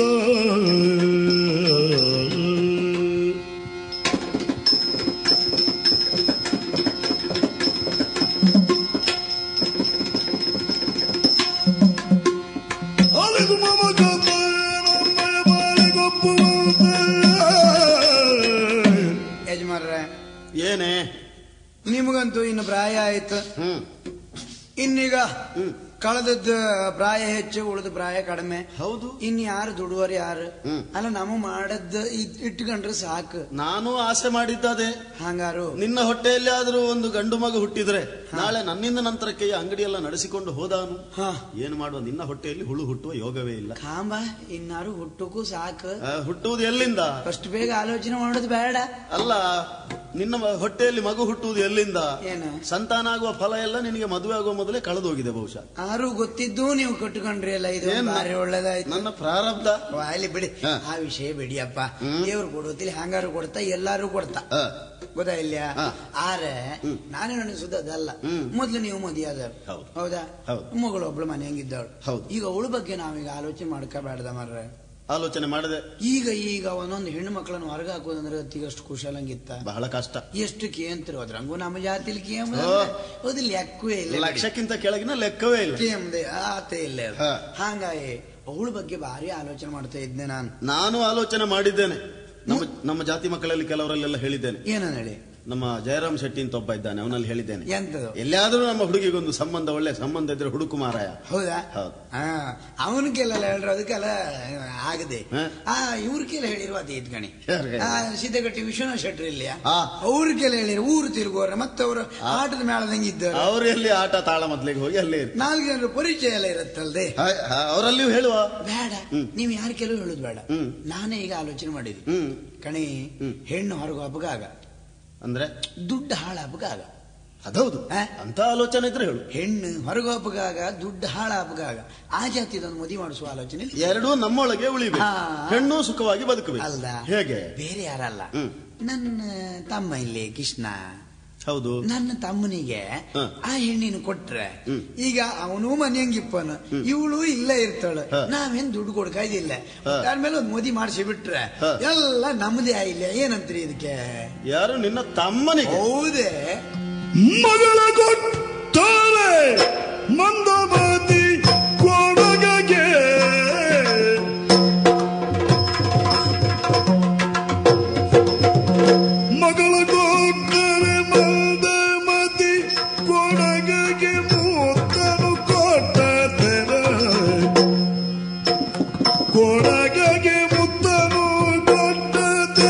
ಲಾಲಿಸು ಮಮಕಾಂತ ನಮ್ಮಯ ಬಾಳೆ ಗೊಪ್ಪುವಂತ. ಯಜಮಾನ್ರೆ, ಏನೇ ನಿಮಗಂತೂ ಇನ್ನು ಪ್ರಾಯ ಆಯ್ತು. ಇನ್ನೀಗ ಕಳೆದದ್ದು ಪ್ರಾಯ ಹೆಚ್ಚು, ಉಳಿದ ಪ್ರಾಯ ಕಡಿಮೆ. ಹೌದು. ಇನ್ ಯಾರು ದುಡುವರು ಯಾರು? ಅಲ್ಲ, ನಮ್ಮ ಮಾಡದ್ದು ಇಟ್ಕೊಂಡ್ರೆ ಸಾಕು. ನಾನು ಆಸೆ ಮಾಡಿದ್ದದೆ. ಹಂಗಾರು ನಿನ್ನ ಹೊಟ್ಟೆಯಲ್ಲಿ ಆದ್ರೂ ಒಂದು ಗಂಡು ಮಗ ಹುಟ್ಟಿದ್ರೆ ನಾಳೆ ನನ್ನಿಂದ ನಂತರಕ್ಕೆ ಅಂಗಡಿಯೆಲ್ಲ ನಡೆಸಿಕೊಂಡು ಹೋದಾನು. ಏನು ಮಾಡುವ, ನಿನ್ನ ಹೊಟ್ಟೆಯಲ್ಲಿ ಹುಳು ಹುಟ್ಟುವ ಯೋಗವೇ ಇಲ್ಲ. ಕಾಂಬ ಇನ್ನಾರು ಹುಟ್ಟಕ್ಕೂ ಸಾಕು. ಹುಟ್ಟುವುದು ಎಲ್ಲಿಂದ? ಅಷ್ಟು ಬೇಗ ಆಲೋಚನೆ ಮಾಡೋದು ಬೇಡ. ಅಲ್ಲ, ನಿನ್ನ ಹೊಟ್ಟೆಯಲ್ಲಿ ಮಗು ಹುಟ್ಟುವುದು ಎಲ್ಲಿಂದ? ಏನು ಸಂತಾನ ಆಗುವ ಫಲ ಎಲ್ಲ ನಿನಗೆ ಮದುವೆ ಆಗುವ ಮೊದಲೇ ಕಳೆದೋಗಿದೆ ಬಹುಶಃ. ಆರು ಗೊತ್ತಿದ್ದು ನೀವು ಕಟ್ಟುಕೊಂಡ್ರಿ ಅಲ್ಲ, ಇದು ಬಾರಿ ಒಳ್ಳೇದಾಯ್ತು. ನನ್ನ ಪ್ರಾರಬ್ಧ. ಅಲ್ಲಿ ಬಿಡಿ, ಆ ವಿಷಯ ಬಿಡಿಯಪ್ಪ. ದೇವ್ರು ಕೊಡುತ್ತಿಲ್ಲ, ಹಂಗಾರು ಕೊಡ್ತಾ ಎಲ್ಲಾರು ಕೊಡ್ತಾ, ಗೊತ್ತಾಯಿಲ್ಲ. ಆರೆ ನಾನೇ ನಡೆಸುದಲ್ಲ. ಮೊದ್ಲು ನೀವು ಮದುವೆಯಾದ, ಹೌದಾ? ಮಗಳು ಒಬ್ಳು ಮನೆ ಹಂಗಿದ್ದವಳು. ಈಗ ಅವಳ ಬಗ್ಗೆ ನಾವೀಗ ಆಲೋಚನೆ ಮಾಡ್ಕೋಬೇಡ್ದ ಮಾರ್ರೆ. ಆಲೋಚನೆ ಮಾಡದೆ ಈಗ ಈಗ ಒಂದೊಂದು ಹೆಣ್ಣು ಮಕ್ಕಳನ್ನು ಹೊರಗೆ ಹಾಕೋದಂದ್ರೆ ಅಷ್ಟು ಕುಶಲಂಗಿತ್ತ, ಬಹಳ ಕಷ್ಟ. ಎಷ್ಟು ಕೇಂತಿರು ಅದ್ರಂಗು ನಮ್ಮ ಜಾತಿಲಿ ಕೇಮ್ ಅದು ಲೆಕ್ಕವೇ ಇಲ್ಲ, ಲಕ್ಷಕ್ಕಿಂತ ಕೆಳಗಿನ ಲೆಕ್ಕವೇ ಇಲ್ಲ, ಕೇಮ್ದೆ ಆತೆ ಇಲ್ಲ. ಹಾಗಾಗಿ ಅವಳ ಬಗ್ಗೆ ಭಾರಿ ಆಲೋಚನೆ ಮಾಡ್ತಾ ಇದ್ದೆ ನಾನು. ನಾನು ಆಲೋಚನೆ ಮಾಡಿದ್ದೇನೆ. ನಮ್ಮ ನಮ್ಮ ಜಾತಿ ಮಕ್ಕಳಲ್ಲಿ ಕೆಲವರಲ್ಲೆಲ್ಲ ಹೇಳಿದ್ದೇನೆ. ಏನನ್ನ ಹೇಳಿ? ನಮ್ಮ ಜಯರಾಮ್ ಶೆಟ್ಟಿ ಅಂತ ಒಬ್ಬ ಇದ್ದಾನೆ, ಅವನಲ್ಲಿ ಹೇಳಿದ್ದೇನೆ, ಎಂತದು ಎಲ್ಲಿಯಾದ್ರೂ ನಮ್ಮ ಹುಡುಗಿಗೊಂದು ಸಂಬಂಧ, ಒಳ್ಳೆ ಸಂಬಂಧ ಇದ್ರೆ ಹುಡುಕು ಮಾರಾಯ. ಹೌದಾ? ಹೌದು. ಹಾ, ಅವನ ಕೆಲ ಹೇಳ್ರ ಅದಕ್ಕೆಲ್ಲ ಆಗದೆ. ಆ ಇವ್ರ ಕೆಲ ಹೇಳಿರುವ ಅದೇ ಇದ್ಗಣಿ ಸಿದ್ದಗಟ್ಟಿ ವಿಶ್ವನಾಥ್ ಶೆಟ್ಟಿ ಇಲ್ಲಿಯ ಅವ್ರ ಕೆಲ ಹೇಳಿರು ಊರು ತಿರುಗೋರ ಮತ್ತೆ ಅವರು ಆಟದ ಮೇಳದಂಗೆ ಇದ್ದಾರೆ. ಅವರೆಲ್ಲಿ ಆಟ ತಾಳ ಮೊದ್ಲಿಗೆ ಹೋಗಿ ಅಲ್ಲಿ ನಾಲ್ಕು ಜನರು ಪರಿಚಯ ಎಲ್ಲ ಇರುತ್ತಲ್ದೆ, ಅವರಲ್ಲಿ ಹೇಳುವ ಬೇಡ. ನೀವ್ ಯಾರ ಕೆಲವು ಹೇಳುದು ಬೇಡ. ನಾನೇ ಈಗ ಆಲೋಚನೆ ಮಾಡಿದ್ವಿ ಕಣಿ, ಹೆಣ್ಣು ಹೊರಗು ಹಬ್ಬಗಾಗ ಅಂದ್ರೆ ದುಡ್ಡು ಹಾಳ ಹಬ್ಬಗಾಗ. ಅದೌದು, ಅಂತ ಆಲೋಚನೆ ಇದ್ರೆ ಹೇಳು. ಹೆಣ್ಣು ಹೊರಗು ಹಬ್ಬಗಾಗ, ದುಡ್ಡು ಹಾಳ ಹಬ್ಬಗಾಗ, ಆ ಜಾತಿದೊಂದು ಮದುವೆ ಮಾಡಿಸುವ ಆಲೋಚನೆ. ಎರಡೂ ನಮ್ಮೊಳಗೆ ಉಳಿಬೇಕು, ಹೆಣ್ಣು ಸುಖವಾಗಿ ಬದುಕಬೇಕು. ಅಲ್ದ? ಹೇಗೆ? ಬೇರೆ ಯಾರಲ್ಲ, ನನ್ನ ತಮ್ಮ ಇಲ್ಲಿ ಕೃಷ್ಣ. ಹೌದು, ನನ್ನ ತಮ್ಮನಿಗೆ ಆ ಹೆಣ್ಣಿನ ಕೊಟ್ರೆ ಈಗ ಅವನು ಮನೆಯಂಗಿಪ್ಪನು, ಇವಳು ಇಲ್ಲ ಇರ್ತಾಳು, ನಾವೇನ್ ದುಡ್ಡು ಕೊಡ್ಕಾಯ್ದಿಲ್ಲ. ಆದ್ಮೇಲೆ ಒಂದು ಮೋದಿ ಮಾಡಿಸಿ ಬಿಟ್ರೆ ಎಲ್ಲ ನಮ್ಮದೇ ಆಗಿಲ್ಲ. ಏನಂತ್ರಿ ಇದಕ್ಕೆ? ಯಾರು? ನಿನ್ನ ತಮ್ಮನಿಗೆ? ಹೌದೇ, ಮಗಳ ಕೊಟ್ಟಾರೆ ಮಂದಮತಿ ಕೊಡಗಗೆ, ಮಗಳ ಕೊಟ್ಟರೆ ಮಂದಮತಿ ಕೊಡಗಗೆ ಮೂತನು ಕೊಟ್ಟರೆ, ಕೊಡಗಗೆ ಮುತ್ತನು ಕೊಟ್ಟರೆ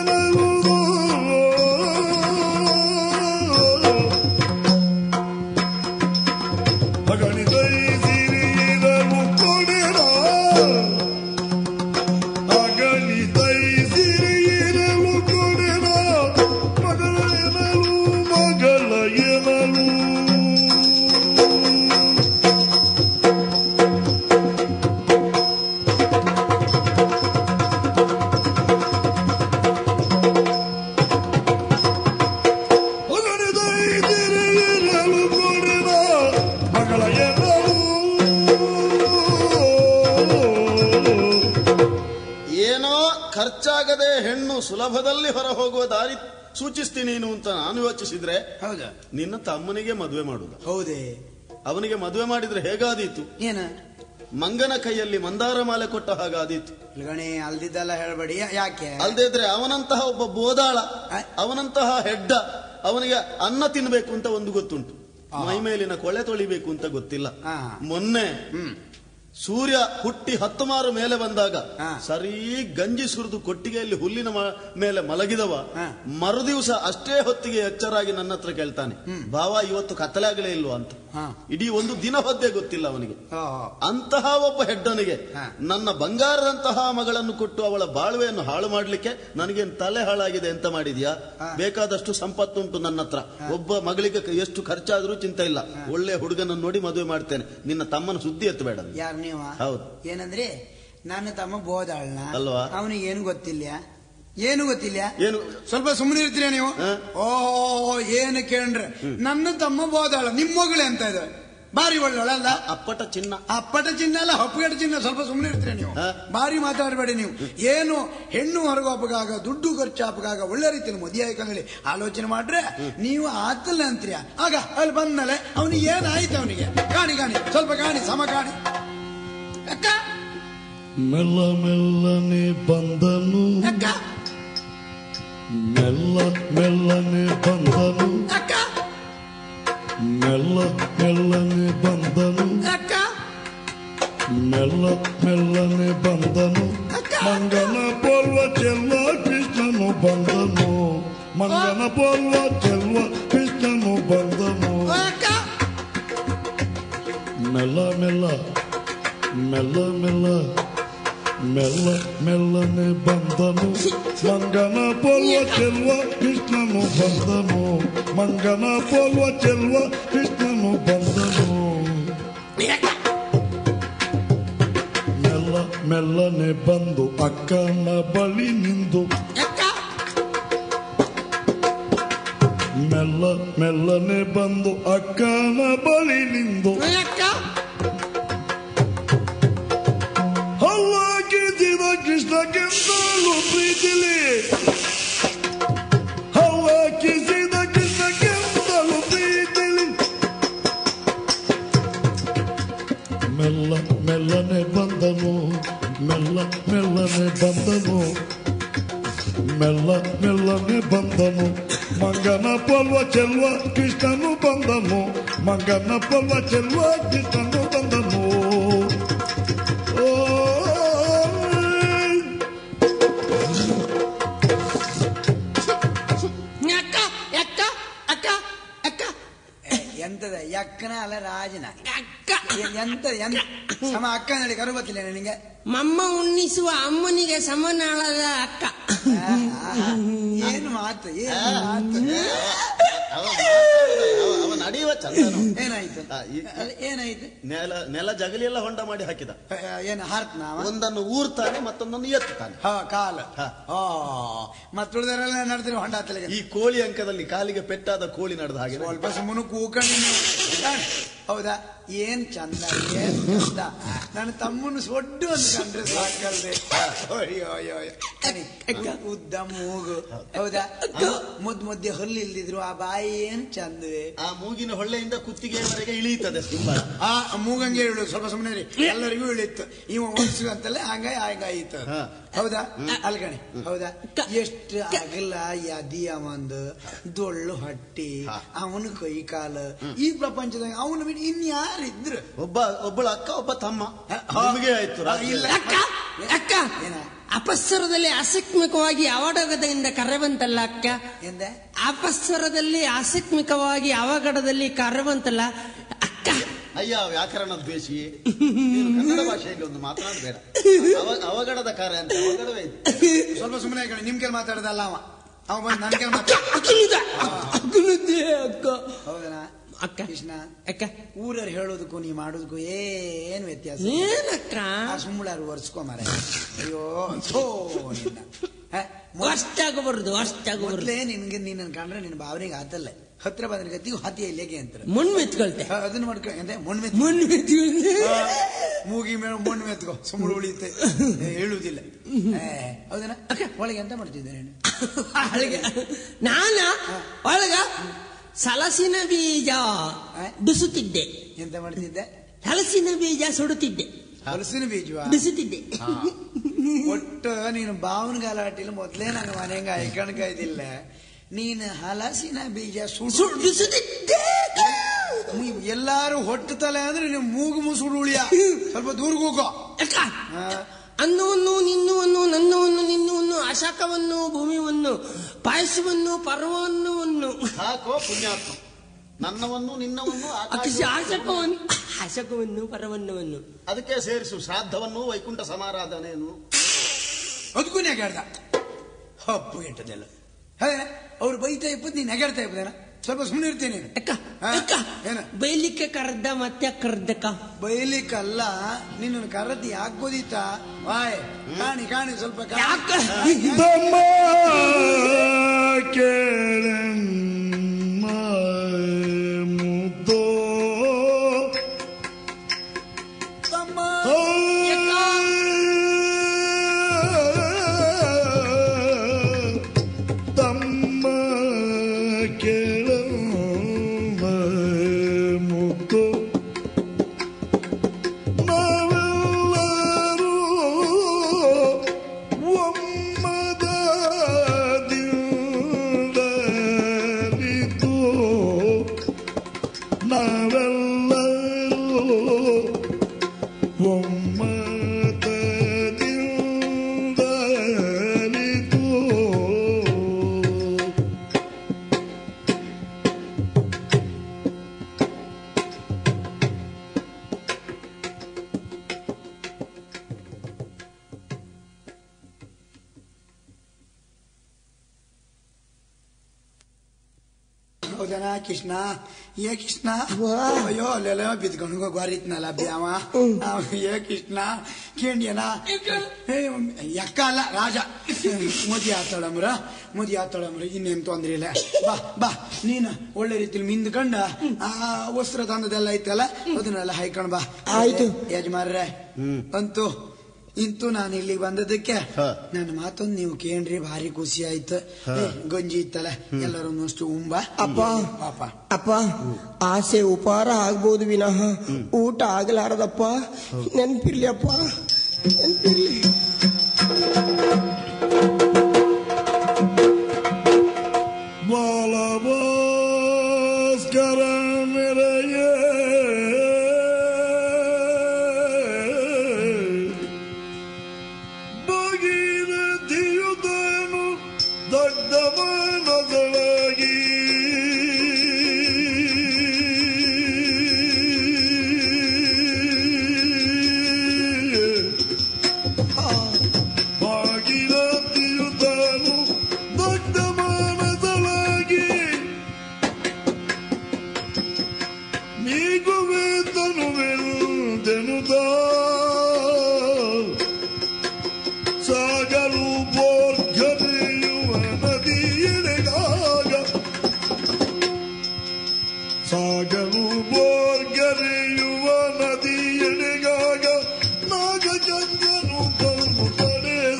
ಖರ್ಚಾಗದೆ ಹೆಣ್ಣು ಸುಲಭದಲ್ಲಿ ಹೊರ ಹೋಗುವ ದಾರಿ ಸೂಚಿಸ್ತೀನಿ ನೀನು ಅಂತ ನಾನು ಯೋಚಿಸಿದ್ರೆ, ಹೌದಾ, ನಿನ್ನ ತಮ್ಮನಿಗೆ ಮದುವೆ ಮಾಡುದು. ಹೌದೇ? ಅವನಿಗೆ ಮದುವೆ ಮಾಡಿದ್ರೆ ಹೇಗಾದೀತು? ಏನ ಮಂಗನ ಕೈಯಲ್ಲಿ ಮಂದಾರ ಮಾಲೆ ಕೊಟ್ಟ ಹಾಗಾದೀತು. ಗಣಿ ಅಲ್ದಿದ್ದಲ್ಲ ಹೇಳ್ಬೇಡಿ. ಯಾಕೆ ಅಲ್ದೇ ಇದ್ರೆ ಅವನಂತಹ ಒಬ್ಬ ಬೋದಾಳ, ಅವನಂತಹ ಹೆಡ್ಡ, ಅವನಿಗೆ ಅನ್ನ ತಿನ್ಬೇಕು ಅಂತ ಒಂದು ಗೊತ್ತುಂಟು, ಮೈ ಮೇಲಿನ ಕೊಳೆ ತೊಳಿಬೇಕು ಅಂತ ಗೊತ್ತಿಲ್ಲ. ಮೊನ್ನೆ ಸೂರ್ಯ ಹುಟ್ಟಿ ಹತ್ತು ಮಾರು ಮೇಲೆ ಬಂದಾಗ ಸರಿ ಗಂಜಿ ಸುರಿದು ಕೊಟ್ಟಿಗೆಯಲ್ಲಿ ಹುಲ್ಲಿನ ಮೇಲೆ ಮಲಗಿದವ ಮರುದಿವಸ ಅಷ್ಟೇ ಹೊತ್ತಿಗೆ ಎಚ್ಚರಾಗಿ ನನ್ನ ಹತ್ರ ಕೇಳ್ತಾನೆ, ಭಾವ ಇವತ್ತು ಕತ್ತಲೆ ಆಗಲೇ ಇಲ್ವಾ ಅಂತ. ಇಡೀ ಒಂದು ದಿನ ಹೊದ್ದೆ ಗೊತ್ತಿಲ್ಲ ಅವನಿಗೆ. ಅಂತಹ ಒಬ್ಬ ಹೆಡ್ಡನಿಗೆ ನನ್ನ ಬಂಗಾರದಂತಹ ಮಗಳನ್ನು ಕೊಟ್ಟು ಅವಳ ಬಾಳ್ವೆಯನ್ನು ಹಾಳು ಮಾಡ್ಲಿಕ್ಕೆ ನನಗೇನು ತಲೆ ಹಾಳಾಗಿದೆ ಅಂತ ಮಾಡಿದ್ಯಾ? ಬೇಕಾದಷ್ಟು ಸಂಪತ್ತುಂಟು ನನ್ನ ಹತ್ರ, ಒಬ್ಬ ಮಗಳಿಗೆ ಎಷ್ಟು ಖರ್ಚಾದ್ರೂ ಚಿಂತೆ ಇಲ್ಲ, ಒಳ್ಳೆ ಹುಡುಗನನ್ನು ನೋಡಿ ಮದುವೆ ಮಾಡ್ತೇನೆ, ನಿನ್ನ ತಮ್ಮನ ಸುದ್ದಿ ಎತ್ತಬೇಡ. ಯಾರು ನೀವು? ಹೌದು. ಏನಂದ್ರೆ ನನ್ನ ತಮ್ಮ ಬೋದಾಳ್ನ ಅಲ್ವಾ? ಅವನಿಗೆ ಏನು ಗೊತ್ತಿಲ್ಲ, ಏನು ಗೊತ್ತಿಲ್ಲ. ಏನು ಸ್ವಲ್ಪ ಸುಮ್ಮನೆ ಇರ್ತೀರ ನೀವು? ಓ ಏನು ಕೇಳ್ರೆ, ನನ್ನ ತಮ್ಮ ಬೋದಾಳ, ನಿಮ್ಮ ಮಗಳೇ ಅಂತ ಇದೆ, ಬಾರಿ ಒಳ್ಳೆಲ್ಲ ಅಪ್ಪಟ ಚಿನ್ನ. ಅಪ್ಪಟ ಚಿನ್ನ ಅಲ್ಲ, ಹಪ್ಪಗಟ ಚಿನ್ನ. ಸ್ವಲ್ಪ ಸುಮ್ಮನೆ ಇರ್ತೀರ ನೀವು, ಬಾರಿ ಮಾತಾಡಬೇಡಿ ನೀವು. ಏನು ಹೆಣ್ಣು ಹೊರಗು ಹಬ್ಬಗಾಗ, ದುಡ್ಡು ಖರ್ಚು ಹಬ್ಬಗಾಗ ಒಳ್ಳೆ ರೀತಿಯಲ್ಲಿ ಮದುವೆ ಆಯ್ಕಂದ್ರೆ ಆಲೋಚನೆ ಮಾಡ್ರೆ ನೀವು ಆತಲ್ಲ ಅಂತೀರ. ಆಗ ಅಲ್ಲಿ ಬಂದ್ಮೇಲೆ ಅವನಿಗೆ ಏನಾಯ್ತು? ಅವನಿಗೆ ಕಾಣಿ ಕಾಣಿ ಸ್ವಲ್ಪ ಕಾಣಿ ಸಮ ಕಾಣಿ. ಅಕ್ಕ ಮೆಲ್ಲ ಮೆಲ್ಲನೆ ಬಂದನು, ಅಕ್ಕ ಮೆಲ್ಲ ಮೆಲ್ಲನೆ ಬಂದನು, ಅಕ್ಕ ಮೆಲ್ಲ ಮೆಲ್ಲನೆ ಬಂದನು, ಅಕ್ಕ ಮೆಲ್ಲ ಮೆಲ್ಲನೆ ಬಂದನು, ಮಂಗನ ಪೋಲ್ವ ಚೆಲ್ವ ಕೃಷ್ಣನು ಬಂದನು, ಮಂಗನ ಪೋಲ್ವ ಚೆಲ್ವ ಕೃಷ್ಣನು ಬಂದನು. ಮೆಲ್ಲ ಮೆಲ್ಲ ಮೆಲ್ಲ ಮೆಲ್ಲ ಮೆಲ್ಲ ಮೆಲ್ಲನೆ ಬಂದನು ಮಂಗನ ಪೋಲ್ವ ಚೆಲ್ವ ಕೃಷ್ಣನು ಬಂದನು ಮಂಗನ ಪೋಲ್ವ ಚೆಲ್ವ ಕೃಷ್ಣನು ಬಂದನು ಮೆಲ್ಲ ಮೆಲ್ಲನೆ ಬಂದು ಅಕ್ಕನ ಬಳಿ ನಿಂದು ಮೆಲ್ಲ ಮೆಲ್ಲನೆ ಬಂದು ಅಕ್ಕನ ಬಳಿ ನಿಂದು ಹಲ್ಲಾಕಿಸಿದ ಕೃಷ್ಣಕ್ಕೆಂತಲೂ ಪ್ರೀತಿಲಿ ಹಲ್ಲಾಕಿಸಿದ ಕೃಷ್ಣಕ್ಕೆಂತಲೂ ಪ್ರೀತಿಲಿ ಮೆಲ್ಲ ಮೆಲ್ಲನೆ ಬಂದನು ಮೆಲ್ಲ ಮೆಲ್ಲನೆ ಬಂದನು ಮೆಲ್ಲ ಮೆಲ್ಲನೆ ಬಂದನು ಮಂಗನ ಪೊಲ್ವ ಚೆಲ್ವ ಕೃಷ್ಣನು ಬಂದನು ಮಂಗನ ಪೊಲ್ವ ಚೆಲ್ವ ಕೃಷ್ಣನು ಬಂದನು ಎಂತದ ಯಕ್ಕನ ಅಲ್ಲ ರಾಜನ ಎಂತ ಎಂತ ಸಮ ಅಕ್ಕ ನಡಿ ಕರು ಗೊತ್ತಿಲ್ಲ ನಿನಗೆ ಮಮ್ಮ ಉಣ್ಣಿಸುವ ಅಮ್ಮನಿಗೆ ಸಮನಾಳದ ಅಕ್ಕ. ಏನು ಮಾತು ಏನು ಮಾತು ನಡೆಯುವ ಚಂದನು ಏನಾಯ್ತು ಏನಾಯ್ತು ನೆಲ ನೆಲ ಜಗಲಿ ಎಲ್ಲ ಹೊಂಡ ಮಾಡಿ ಹಾಕಿದ ಏನು ಹಾರ್ತ್ನ ಒಂದನ್ನು ಊರ್ತಾನೆ ಮತ್ತೊಂದನ್ನು ಎತ್ತಾನೆ ಹ ಕಾಲ ಮತ್ತುಳಿದರೆಲ್ಲ ನಡೆದ್ರೆ ಹೊಂಡ ಹತ್ತಲಿಗೆ ಈ ಕೋಳಿ ಅಂಕದಲ್ಲಿ ಕಾಲಿಗೆ ಪೆಟ್ಟಾದ ಕೋಳಿ ನಡೆದ ಹಾಗೆ ಸ್ವಲ್ಪ ಸುಮ್ಮನೆ ಕೂಕೊಂಡು ಹೌದಾ ಏನ್ ಚಂದ ಏನ್ ಚಂದ ನನ್ನ ತಮ್ಮನ್ನು ಸೊಡ್ಡು ಅಂತ ಕಂಡ್ರೆ ಸಾಕಲ್ದೆ ಉದ್ದ ಮೂಗು ಹೌದಾ ಮುದ್ ಮುದ್ದೆ ಹಲ್ಲು ಇಲ್ದಿದ್ರು ಆ ಬಾಯಿ ಏನ್ ಚಂದವೆ ಆ ಮೂಗಿನ ಹೊಳ್ಳೆಯಿಂದ ಕುತ್ತಿಗೆಯವರೆಗೆ ಇಳಿಯುತ್ತದೆ ಆ ಮೂಗಂಗೆ ಇಳು ಸ್ವಲ್ಪ ಸುಮ್ಮನೆ ಎಲ್ಲರಿಗೂ ಇಳಿತ್ತು ಇವ ಒನ್ಸು ಅಂತಲ್ಲ ಹಂಗ ಹಂಗಾಯಿತು ಹೌದಾ ಅಲ್ಗಣಿ ಹೌದಾ ಎಷ್ಟು ಅಗಲ ಯದಿ ಅವಂದು ದೊಳ್ಳು ಹಟ್ಟಿ ಅವನು ಕೈ ಕಾಲು ಈ ಪ್ರಪಂಚದಾಗ ಅವನು ಬಿಟ್ಟು ಇನ್ಯಾರಿದ್ರು ಒಬ್ಬ ಒಬ್ಬಳ ಅಕ್ಕ ಒಬ್ಬ ತಮ್ಮ ನಿಮಗೆ ಆಯ್ತು ಅಕ್ಕ ಅಕ್ಕ ಅಪಸ್ವರದಲ್ಲಿ ಆಸಕ್ಮಿಕವಾಗಿ ಅವಘಡದಿಂದ ಕರೆ ಬಂತಲ್ಲ ಅಕ್ಕ ಎಂದ ಅಪಸ್ವರದಲ್ಲಿ ಆಸಕ್ಮಿಕವಾಗಿ ಅವಘಡದಲ್ಲಿ ಕರೆ ಬಂತಲ್ಲ ಅಕ್ಕ ಅಯ್ಯ ವ್ಯಾಕರಣ ದ್ವೇಷಿ ಕನ್ನಡ ಭಾಷೆಯಲ್ಲಿ ಒಂದು ಮಾತನಾಡಬೇಡ ಅವಘಡದ ಕಾರ್ಯ ಅಂತ ಅವಘಡವೇ ಸ್ವಲ್ಪ ಸುಮ್ಮನೆ ನಿಮ್ ಕೆಲ ಮಾತಾಡದಲ್ಲ ಅವ ಅವ ಬಂದು ನನ್ ಕೆಲ ಮಾತಾಡ ಅಕ್ಕ ಹೌದಾ ಅಕ್ಕ ಕೃಷ್ಣ ಅಕ್ಕ ಊರರು ಹೇಳೋದಕ್ಕೂ ನೀ ಮಾಡೋದಕ್ಕೂ ಏನು ವ್ಯತ್ಯಾಸ ಏನಕ್ಕ ಸುಮ್ಮಳಾರು ಒರ್ಸ್ಕೊ ಮಾರ ಅಯ್ಯೋ ನಿನ್ನ ಅಷ್ಟಾಗಬಾರ್ದು ಅಷ್ಟಾಗಬಾರ್ದು ನಿನ್ಗೆ ನಿನ್ನ ಕಂಡ್ರೆ ನಿನ್ನ ಭಾವನೆಗೆ ಆತಲ್ಲ ಹತ್ರ ಬಂದ್ರೆ ಗತಿಗೂ ಹತಿಯ ಇಲ್ಲೇಗೆ ಅಂತಾರೆ ಮಣ್ಣು ಮೆತ್ಕೊಳ್ತೆ ಅದನ್ನ ಮಾಡ್ಕೊ ಅಂದ್ರೆ ಮಣ್ಣು ಮೆತ್ ಮಣ್ಣು ಮೆತ್ತಿ ಮೂಗಿ ಮೇಲೆ ಮಣ್ಣು ಮೆತ್ಕೊ ಸುಮ್ಮನೆ ಉಳಿಯುತ್ತೆ ಹೇಳುವುದಿಲ್ಲ ಹೌದನ ಒಳಗೆ ಎಂತ ಮಾಡ್ತಿದ್ದೆ ನೀನು ನಾನ ಒಳಗ ಸಲಸಿನ ಬೀಜ ಬಿಸುತ್ತಿದ್ದೆ ಎಂತ ಮಾಡ್ತಿದ್ದೆ ಹಲಸಿನ ಬೀಜ ಸುಡುತ್ತಿದ್ದೆ ಹಲಸಿನ ಬೀಜ ಬಿಸುತ್ತಿದ್ದೆ ಒಟ್ಟು ನೀನು ಬಾವನ ಗಲಾಟಿಲ್ಲ ಮೊದ್ಲೇ ನಂಗೆ ಮನೆಗೆ ಐಕಣ್ಕಾಯ್ದಿಲ್ಲ ನೀನು ಹಲಸಿನ ಬೀಜ ಸುಡು ಬಿಸುತ್ತಿದ್ದೆ ಎಲ್ಲಾರು ಹೊಟ್ಟು ತಲೆ ಅಂದ್ರೆ ನೀವು ಮೂಗು ಮುಸುಡು ಉಳಿಯ ಸ್ವಲ್ಪ ದೂರ ಹೋಗೋ ಅನ್ನವನ್ನು ನಿನ್ನುವನ್ನು ನನ್ನವನ್ನು ನಿನ್ನುವನ್ನು ಅಶಕವನ್ನು ಭೂಮಿಯನ್ನು ಪಾಯಸವನ್ನು ಪರ್ವವನ್ನು ಹಾಕೋ ಪುಣ್ಯಾತ್ಮ ನನ್ನವನ್ನು ನಿನ್ನವನ್ನು ಆಶಕವನ್ನು ಅಶಕವನ್ನು ಪರವನ್ನವನ್ನು ಅದಕ್ಕೆ ಸೇರಿಸು ಶ್ರಾದ್ದವನ್ನು ವೈಕುಂಠ ಸಮಾರಾಧನೆಯನ್ನು ಅದಕ್ಕೂ ನೆಗಾಡ್ದ ಹಪ್ಪು ಎಂಟದೆಲ್ಲ ಹೇ ಅವ್ರು ಬೈತಾ ಇಪ್ಪತ್ತು ನೀನ್ ನೆಗಾಡ್ತಾ ಇಪ್ಪದೇನ ಸ್ವಲ್ಪ ಸುಮ್ಮನೆ ಇರ್ತೇನೆ ಏನ ಬೈಲಿಕ್ಕೆ ಕರ್ದ ಮತ್ತೆ ಕರ್ದಕ್ಕ ಬೈಲಿಕ್ಕಲ್ಲ ನಿನ್ನ ಕರದಿ ಯಾಕೆ ಗೋದಿತ್ತ ವಾಯ್ ಕಾಣಿ ಕಾಣಿ ಸ್ವಲ್ಪ ಮುದ್ದೋ ತಮ್ಮ ತಮ್ಮ ಕೇಳ ಮುದ್ದು ನಾವೆಲ್ಲರೂ ಒಮ್ಮದದಿಂದ ಹೋದನ ಕೃಷ್ಣ ಏ ಕೃಷ್ಣ ಅಯ್ಯೋ ಅಲ್ಲೆಲ್ಲ ಬಿದ್ಕೊಂಡು ಗೋರಿತ್ನಲ್ಲ ಬ್ಯಾವ ಏ ಕೃಷ್ಣ ಕೇಂಡಿಯನ ಎಕ್ಕ ಅಲ್ಲ ರಾಜ ಮೋದಿ ಆತಾಳಮ್ರ ಮೋದಿ ಆತಾಳಮ್ರ ಇನ್ನೇನ್ ತೊಂದ್ರೆ ಇಲ್ಲ ಬಾ ಬಾ ನೀನು ಒಳ್ಳೆ ರೀತಿಲಿ ಮಿಂದ್ಕೊಂಡ ಆ ವಸ್ತ್ರ ತಂದದೆಲ್ಲ ಐತಲ್ಲ ಅದನ್ನೆಲ್ಲ ಹಾಯ್ಕೊಂಡ್ ಬಾ. ಆಯ್ತು ಯಜಮಾನ್ರೆ. ಅಂತೂ ಇಂತೂ ನಾನು ಇಲ್ಲಿಗೆ ಬಂದದಕ್ಕೆ ನನ್ನ ಮಾತೊಂದು ನೀವು ಕೇಳ್ರಿ ಭಾರಿ ಖುಷಿ ಆಯ್ತು. ಗಂಜಿ ಇತ್ತಲ್ಲ ಎಲ್ಲರೂ ಅಷ್ಟು ಉಂಬ. ಅಪ್ಪ ಪಾಪ ಅಪ್ಪ ಆಸೆ ಉಪಹಾರ ಆಗ್ಬೋದು ವಿನಃ ಊಟ ಆಗ್ಲಾರದಪ್ಪ. ನೆನ್ಪಿರ್ಲಿ ಅಪ್ಪ, ನೆನ್ಪಿರ್ಲಿ. ಬಾಲಭಾಸ್ಕರ ಮೆರೆಯೇ ಭಗೀರಥಿಯುತನು ದೊಡ್ಡವನದೊಳಗಿ ಭಾಗೀರಥಿಯುತನು ದೊಡ್ಡವನದೊಳಗಿ ನೀಗುವೆ ತನುವೆಂದೆನುದ ಸಾಗಲು ಬೋರ್ಗರೆಯುವ ನದಿಯೆಡೆಗಾಗ ಸಾಗಲು ಬೋರ್ಗರೆಯುವ ನದಿಯೆಡೆಗಾಗ ನಾಗಚಂದ್ರನು ಬಂದು ತಡೆದ.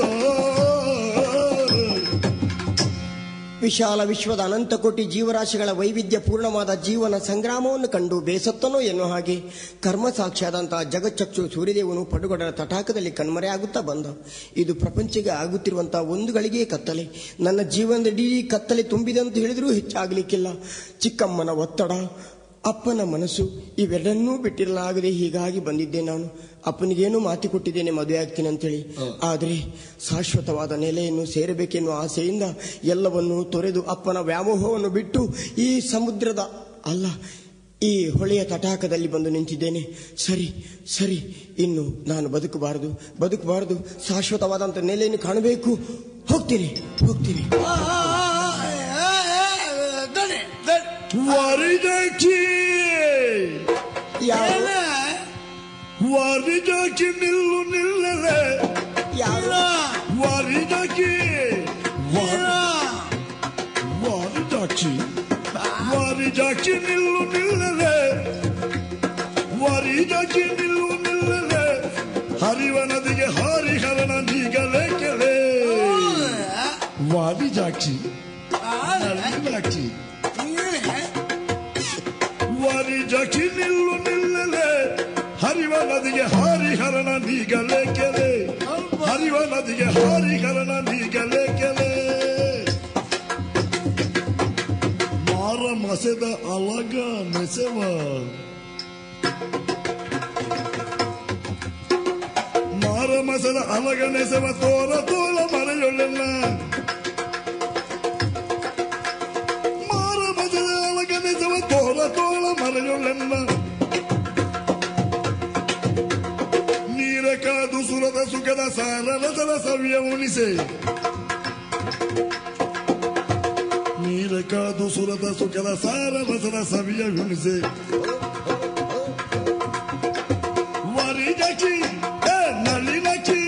ವಿಶಾಲ ವಿಶ್ವದ ಅನಂತ ಕೋಟಿ ಜೀವರಾಶಿಗಳ ವೈವಿಧ್ಯ ಪೂರ್ಣವಾದ ಜೀವನ ಸಂಗ್ರಾಮವನ್ನು ಕಂಡು ಬೇಸತ್ತನೋ ಎನ್ನುವ ಹಾಗೆ ಕರ್ಮ ಸಾಕ್ಷಿಯಾದಂತಹ ಜಗಚ್ಚಕ್ಷು ಸೂರ್ಯದೇವನು ಪಡುಗಡರ ತಟಾಕದಲ್ಲಿ ಕಣ್ಮರೆಯಾಗುತ್ತಾ ಬಂದ. ಇದು ಪ್ರಪಂಚಕ್ಕೆ ಆಗುತ್ತಿರುವಂತಹ ಒಂದು ಗಳಿಗೆ ಕತ್ತಲೆ. ನನ್ನ ಜೀವನದ ಇಡೀ ಕತ್ತಲೆ ತುಂಬಿದೆ ಅಂತ ಹೇಳಿದ್ರೂ ಹೆಚ್ಚಾಗಲಿಕ್ಕಿಲ್ಲ. ಚಿಕ್ಕಮ್ಮನ ಒತ್ತಡ, ಅಪ್ಪನ ಮನಸ್ಸು ಇವೆರಡನ್ನೂ ಬಿಟ್ಟಿರಲಾಗದೆ ಹೀಗಾಗಿ ಬಂದಿದ್ದೆ ನಾನು. ಅಪ್ಪನಿಗೇನು ಮಾತಿ ಕೊಟ್ಟಿದ್ದೇನೆ ಮದುವೆ ಆಗ್ತೀನಿ ಅಂತೇಳಿ. ಆದರೆ ಶಾಶ್ವತವಾದ ನೆಲೆಯನ್ನು ಸೇರಬೇಕೆನ್ನುವ ಆಸೆಯಿಂದ ಎಲ್ಲವನ್ನೂ ತೊರೆದು ಅಪ್ಪನ ವ್ಯಾಮೋಹವನ್ನು ಬಿಟ್ಟು ಈ ಸಮುದ್ರದ ಅಲ್ಲ ಈ ಹೊಳೆಯ ತಟಾಕದಲ್ಲಿ ಬಂದು ನಿಂತಿದ್ದೇನೆ. ಸರಿ ಸರಿ ಇನ್ನು ನಾನು ಬದುಕಬಾರದು ಬದುಕಬಾರದು ಶಾಶ್ವತವಾದಂಥ ನೆಲೆಯನ್ನು ಕಾಣಬೇಕು. ಹೋಗ್ತೀನಿ ಹೋಗ್ತೀನಿ ವಾರಿಜಾಕಿ ಯಾರು ವಾರಿಜಾಕಿ ನಿಲ್ಲು ನಿಲ್ಲಲೆ ಯಾರು ವಾರಿಜಾಕಿ ವಾರಿಜಾಕಿ ವಾರಿಜಾಕಿ ನಿಲ್ಲು ನಿಲ್ಲಲೆ ವಾರಿಜಾಕಿ ನಿಲ್ಲು ನಿಲ್ಲಲೆ ಹರಿವ ನದಿಗೆ ಹರಿಹರನ ನೀಗಲೇ ಕೆಲೆ ವಾರಿಜಾಕಿ ವಾರಿಜಾಕಿ ವಾರಿಜಾಕಿ ನಿಲ್ಲು ನಿಲ್ಲಲೆ ಹರಿವ ನದಿಗೆ ಹರಿಹರನ ನೀಗಲೇ ಕೆಲೆ ಹರಿವ ನದಿಗೆ ಹರಿಹರನ ನೀಗಲೇ ಕೆಲೆ ಮಾರ ಮಸೆದ ಅಲಗ ನೆಸೆವ ಮಾರ ಮಸೆದ ಅಲಗ ನೆಸೆವ ತೋರ ತೋಳ ಮರೆಯೊಳ್ಳೆಲ್ಲ ಮಾರ ಮಸೆದ ಅಲಗ ನೆಸೆವ ತೋರ ತೋಳ ಮರೆಯೊಳ್ಳೆಲ್ಲ ನೀರ ಕಾದು ಸುರದ ಸುಖದ ಸಾರಲಸದ ಸವ್ಯ ಉಣಿಸೆ ನೀರ ಕಾದು ಸುರದ ಸುಖದ ಸಾರಲಸದ ಸವಿಯ ಉಣಿಸೆ ವಾರಿಜಾಕಿ ನಳಿನಕಿ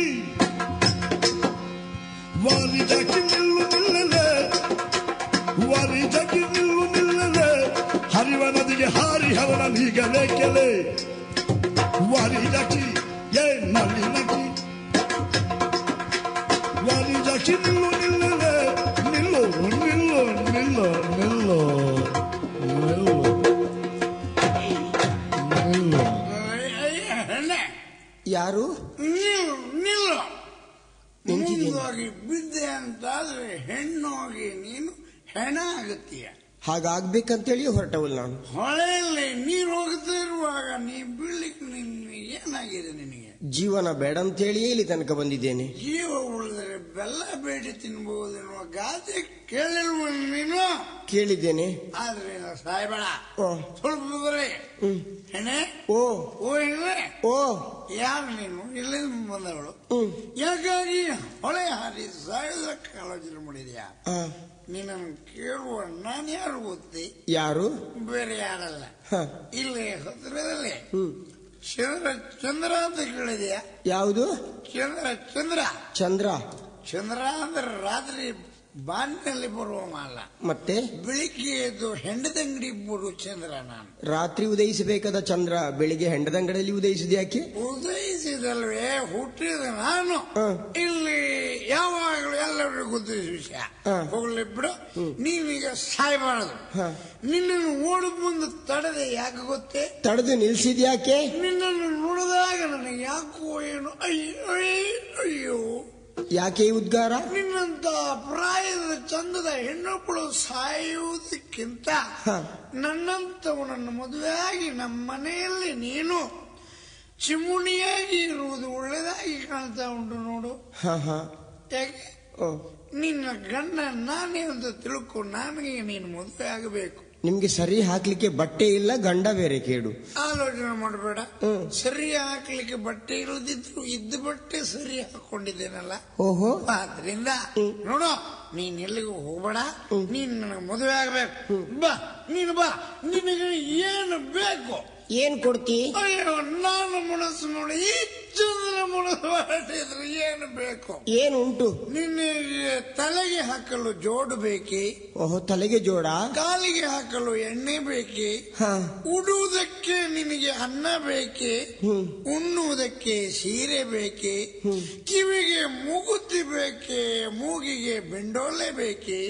ವಾರಿಜಾಕಿ ನಿಲ್ಲು ನಿಲ್ಲಲೆ ವಾರಿಜಾಕಿ ನಿಲ್ಲು ನಿಲ್ಲಲೆ ಹರಿವ ನದಿಗೆ ಹರಿಹರನ ನೀಗಲೇ ಕೆಲೆ ವಾರಿಜಾಕಿ ಏ ನಳಿನಕಿ ವಾರಿಜಾಕಿ ನಿಲ್ಲು ನಿಲ್ಲಲೆ ನಿಲ್ಲು ನಿಲ್ಲು ನಿಲ್ಲು ನಿಲ್ಲು ನಿಲ್ಲು ನಿಲ್ಲು ಯಾರು ನಿಲ್ಲು ನಿಂತಿದ್ದೀನಿ. ಮುಂದೋಗಿ ಬಿದ್ದೆ ಅಂತಾದ್ರೆ ಹೆಣ್ಣೋಗಿ ನೀನು ಹೆಣ ಆಗುತ್ತೀಯ. ಹಾಗಾಗ್ಬೇಕಂತೇಳಿ ಹೊರಟವಳು ನಾನು. ಹೊಳೆಯಲ್ಲಿ ನೀರು ಹೋಗ್ತಾ ಇರುವಾಗ ನೀ ಬೀಳ್ಲಿಕ್ಕೆ ನಿನ್ ಏನಾಗಿದೆ ನಿನಗೆ? ಜೀವನ ಬೇಡ ಅಂತೇಳಿಯೇ ಇಲ್ಲಿ ತನಕ ಬಂದಿದ್ದೇನೆ. ಜೀವ ಉಳಿದರೆ ಬೆಲ್ಲ ಬೇಡಿ ತಿನ್ಬಹುದೆನ್ನುವ ಗಾದೆ ಕೇಳಿಲ್ವ ನೀನು? ಕೇಳಿದ್ದೇನೆ. ಆದ್ರೆ ಸಾಯ್ಬೇಡ, ಸ್ವಲ್ಪ ಬರೀ ಹೆಣೆ. ಓ ಓ ಹೆಣ್ಣೆ, ಓ ಯಾರು ನೀನು? ಇಲ್ಲಿಂದ ಬಂದವಳು. ಯಾಕಾಗಿ ಹೊಳೆ ಹಾರಿ ಸಾಯೋದಕ್ಕೆ ಆಲೋಚನೆ ಮಾಡಿದ್ಯಾ? ನೀನನ್ನು ಕೇಳುವ ನಾನು ಯಾರು ಗೊತ್ತಿ? ಯಾರು? ಬೇರೆ ಯಾರಲ್ಲ, ಇಲ್ಲಿ ಹತ್ತಿರದಲ್ಲಿ ಚಂದ್ರ. ಚಂದ್ರ ಅಂತ ಕೇಳಿದ್ಯಾ? ಯಾವುದು? ಚಂದ್ರ. ಚಂದ್ರ ಚಂದ್ರ ಚಂದ್ರ ಅಂದ್ರೆ ರಾತ್ರಿ ಬಾನಿನಲ್ಲಿ ಬರುವ ಮಾಲ. ಮತ್ತೆ ಬೆಳಿಗ್ಗೆ ಎದ್ದು ಹೆಂಡದಂಗಡಿ ಬರುವ ಚಂದ್ರ ನಾನು. ರಾತ್ರಿ ಉದಯಿಸಬೇಕಾದ ಚಂದ್ರ ಬೆಳಿಗ್ಗೆ ಹೆಂಡದಂಗಡಿಯಲ್ಲಿ ಉದಯಿಸಿದ ಯಾಕೆ? ಉದಯಿಸಿದಲ್ವೇ, ಹುಟ್ಟಿದ ನಾನು ಇಲ್ಲಿ ಯಾವಾಗಲೂ ಎಲ್ಲರಿಗೂ ಗೊತ್ತಿದ್ದ ವಿಷಯ. ಹೋಗ್ಲಿ ಬಿಡು, ನೀವೀಗ ಸಾಯ್ಬಾರದು. ನಿನ್ನನ್ನು ಓಡಿದ ಮುಂದೆ ತಡೆದೆ ಯಾಕೆ ಗೊತ್ತೇ? ತಡೆದು ನಿಲ್ಸಿದ್ಯಾಕೆ? ನಿನ್ನನ್ನು ನೋಡಿದಾಗ ನನಗೆ ಯಾಕೋ ಏನು ಅಯ್ಯೋ ಅಯ್ಯೋ. ಯಾಕೆ ಈ ಉದ್ಗಾರ? ನಿನ್ನಂತ ಪ್ರಾಯದ ಚಂದದ ಹೆಣ್ಣೊಬ್ಬಳು ಸಾಯುವುದಕ್ಕಿಂತ ನನ್ನಂತವನನ್ನು ಮದುವೆಯಾಗಿ ನಮ್ಮ ಮನೆಯಲ್ಲಿ ನೀನು ಚಿಮುಣಿಯಾಗಿ ಇರುವುದು ಒಳ್ಳೆದಾಗಿ ಕಾಣ್ತಾ ಉಂಟು ನೋಡು. ಯಾಕೆ? ನಿನ್ನ ಗಂಡ ನಾನೇ ಅಂತ ತಿಳ್ಕೊ, ನನಗೆ ನೀನು ಮದುವೆ ಆಗಬೇಕು. ನಿಮ್ಗೆ ಸರಿ ಹಾಕ್ಲಿಕ್ಕೆ ಬಟ್ಟೆ ಇಲ್ಲ, ಗಂಡ ಬೇರೆ ಕೇಡು. ಆಲೋಚನೆ ಮಾಡಬೇಡ. ಸರಿ ಹಾಕ್ಲಿಕ್ಕೆ ಬಟ್ಟೆ ಇಲ್ಲದಿದ್ರು ಇದ್ದ ಬಟ್ಟೆ ಸರಿ ಹಾಕೊಂಡಿದ್ದೇನಲ್ಲ. ಓಹೋ, ಆದ್ರಿಂದ ನೋಡು, ನೀನ್ ಎಲ್ಲಿಗೂ ಹೋಗ್ಬೇಡ. ನೀನ್ ನನಗೆ ಮದುವೆ ಆಗ್ಬೇಕು. ಬಾ, ನೀನು ಬಾ. ನಿನಗೆ ಏನು ಬೇಕು? ಏನ್ ಕೊಡ್ತಿ? ಅಯ್ಯೋ, ನಾನು ಮನಸ್ಸು ನೋಡಿ ಈ ಚಂದ್ರ ಮನಸ್ಸು ಮಾಡಿದ್ರೆ ಏನು ಬೇಕು? ಏನುಂಟು? ನಿನಗೆ ತಲೆಗೆ ಹಾಕಲು ಜೋಡು ಬೇಕೇ? ಓಹೋ, ತಲೆಗೆ ಜೋಡ? ಕಾಲಿಗೆ ಹಾಕಲು ಎಣ್ಣೆ ಬೇಕೇ? ಉಡುವುದಕ್ಕೆ ನಿನಗೆ ಅನ್ನ ಬೇಕೇ? ಉಣ್ಣುವುದಕ್ಕೆ ಸೀರೆ ಬೇಕೇ? ಕಿವಿಗೆ ಮೂಗುತಿ ಬೇಕೇ? ಮೂಗಿಗೆ ಬೆಂಡೋಲೆ ಬೇಕೇ?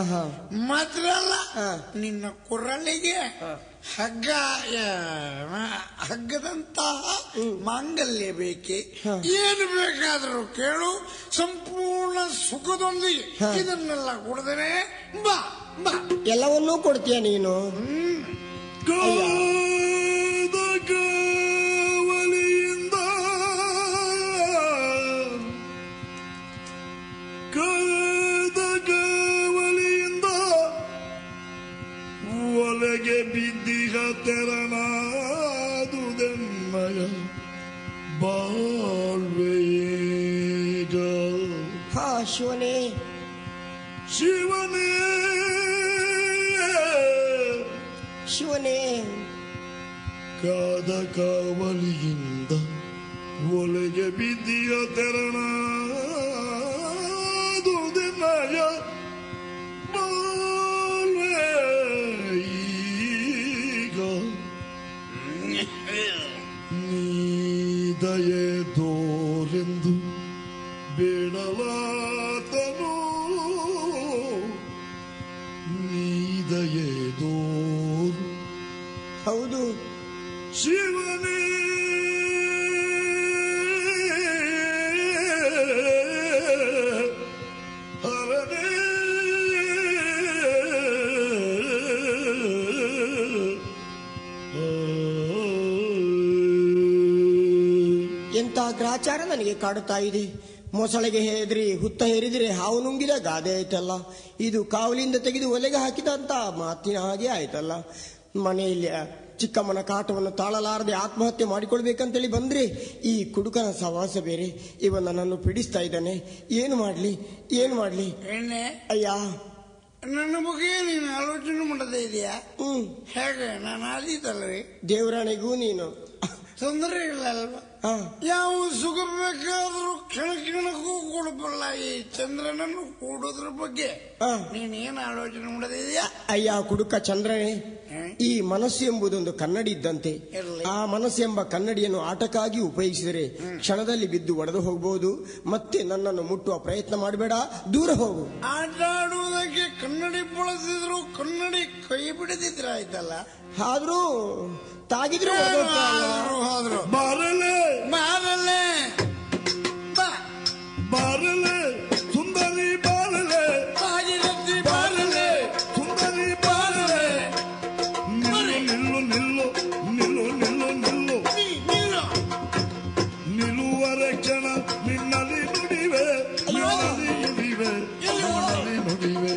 ಮಾತ್ರ ಅಲ್ಲ, ನಿನ್ನ ಕೊರಳಿಗೆ ಹಗ್ಗ ಹಗ್ಗದಂತಹ ಮಾಂಗಲ್ಯ ಬೇಕೆ? ಏನು ಬೇಕಾದರೂ ಕೇಳು, ಸಂಪೂರ್ಣ ಸುಖದೊಂದಿಗೆ ಇದನ್ನೆಲ್ಲ ಕೊಡದೇನೆ. ಬಾ ಬಾ. ಎಲ್ಲವನ್ನೂ ಕೊಡ್ತೀಯ ನೀನು? ಕಾವಲಿಯಿಂದ ಕಾವಲಿಯಿಂದ ಒಳಗೆ ಬಿದ್ದಿಗ ತೆರನಾದುದೆನ್ನಯ ಬಾಳ್ವೆಯೇಗ. ಹಾ ಶಿವನೇ, ಶಿವನೇ, ಶಿವನೇ. ಕಾದ ಕಾವಲಿಯಿಂದ ಒಳಗೆ ಬಿದ್ದಿಗ ತೆರನಾದುದೆನ್ನಯ ನೀದಯೇ ದೋರೆಂದು ಬೇಡಲಾತನು, ನೀದಯೇ ದೋರು. ಹೌದು ಶಿವನೇ, ಹರನೇ, ಎಂತ ಗ್ರಾಚಾರ ನನಗೆ ಕಾಡುತ್ತಾ ಇದೆ. ಮೊಸಳೆಗೆ ಹೆದರಿ ಹುತ್ತ ಹೇರಿದರೆ ಹಾವು ನುಂಗಿದ ಗಾದೆ ಆಯ್ತಲ್ಲ. ಇದು ಕಾವಲಿಂದ ತೆಗೆದು ಒಲೆಗೆ ಹಾಕಿದಂತ ಮಾತಿನ ಹಾಗೆ ಆಯ್ತಲ್ಲ. ಮನೆಯಲ್ಲಿ ಚಿಕ್ಕಮ್ಮನ ಕಾಟವನ್ನು ತಾಳಲಾರದೆ ಆತ್ಮಹತ್ಯೆ ಮಾಡಿಕೊಳ್ಬೇಕಂತೇಳಿ ಬಂದ್ರೆ ಈ ಕುಡುಕನ ಸವಾಸ ಬೇರೆ. ಇವ ನನ್ನನ್ನು ಪೀಡಿಸ್ತಾ ಇದ್ದಾನೆ. ಏನು ಮಾಡ್ಲಿ, ಏನು ಮಾಡ್ಲಿ? ಅಯ್ಯ, ನನ್ನ ಬಗ್ಗೆ ನೀನು ಆಲೋಚನೆ ಮಾಡದೇ ಇದೆಯಾ? ಹ್ಮ್, ಹೇಗೆ? ನಾನು ಆದೀತಲ್ವೇ? ದೇವರಾಣಿಗೂ ನೀನು ತೊಂದರೆ ಇಲ್ಲ ಅಲ್ವಾ? ಯಾವ ಸುಖ ಬೇಕಾದ್ರೂ ಕ್ಷಣ ಕ್ಷಣಕ್ಕೂ ಕೊಡಬಲ್ಲ. ಈ ಚಂದ್ರನನ್ನು ಕೂಡೋದ್ರ ಬಗ್ಗೆ ನೀನೇನ್ ಆಲೋಚನೆ ಮಾಡದಿದ್ಯಾ? ಅಯ್ಯ ಕುಡುಕ ಚಂದ್ರನೇ, ಈ ಮನಸ್ಸು ಎಂಬುದೊಂದು ಕನ್ನಡಿ ಇದ್ದಂತೆ. ಆ ಮನಸ್ಸು ಎಂಬ ಕನ್ನಡಿಯನ್ನು ಆಟಕ್ಕಾಗಿ ಉಪಯೋಗಿಸಿದರೆ ಕ್ಷಣದಲ್ಲಿ ಬಿದ್ದು ಒಡೆದು ಹೋಗಬಹುದು. ಮತ್ತೆ ನನ್ನನ್ನು ಮುಟ್ಟುವ ಪ್ರಯತ್ನ ಮಾಡಬೇಡ, ದೂರ ಹೋಗು. ಆಟ ಆಡುವುದಕ್ಕೆ ಕನ್ನಡಿ ಬಳಸಿದ್ರು ಕನ್ನಡಿ ಕೈ ಬಿಡದಿದ್ರ ಆಯ್ತಲ್ಲ. ಆದ್ರೂ ತಾಗಿದ್ರು ಹೋದ್ರು. ಬಾರಲೆ ಬಾರಲೆ ಬಾರಲೆ ಸುಂದರಿ, ಬಾರಲೆ ಬಾಜಿರತ್ತಿ, ಬಾರಲೆ ಸುಂದರಿ, ಬಾರಲೆ. ನಿಲ್ಲು ನಿಲ್ಲು ನಿಲ್ಲು ನಿಲ್ಲು ನಿಲ್ಲು ನಿಲ್ಲು ನಿಲ್ಲು ನುಡಿವೆ ನುಡಿವೆ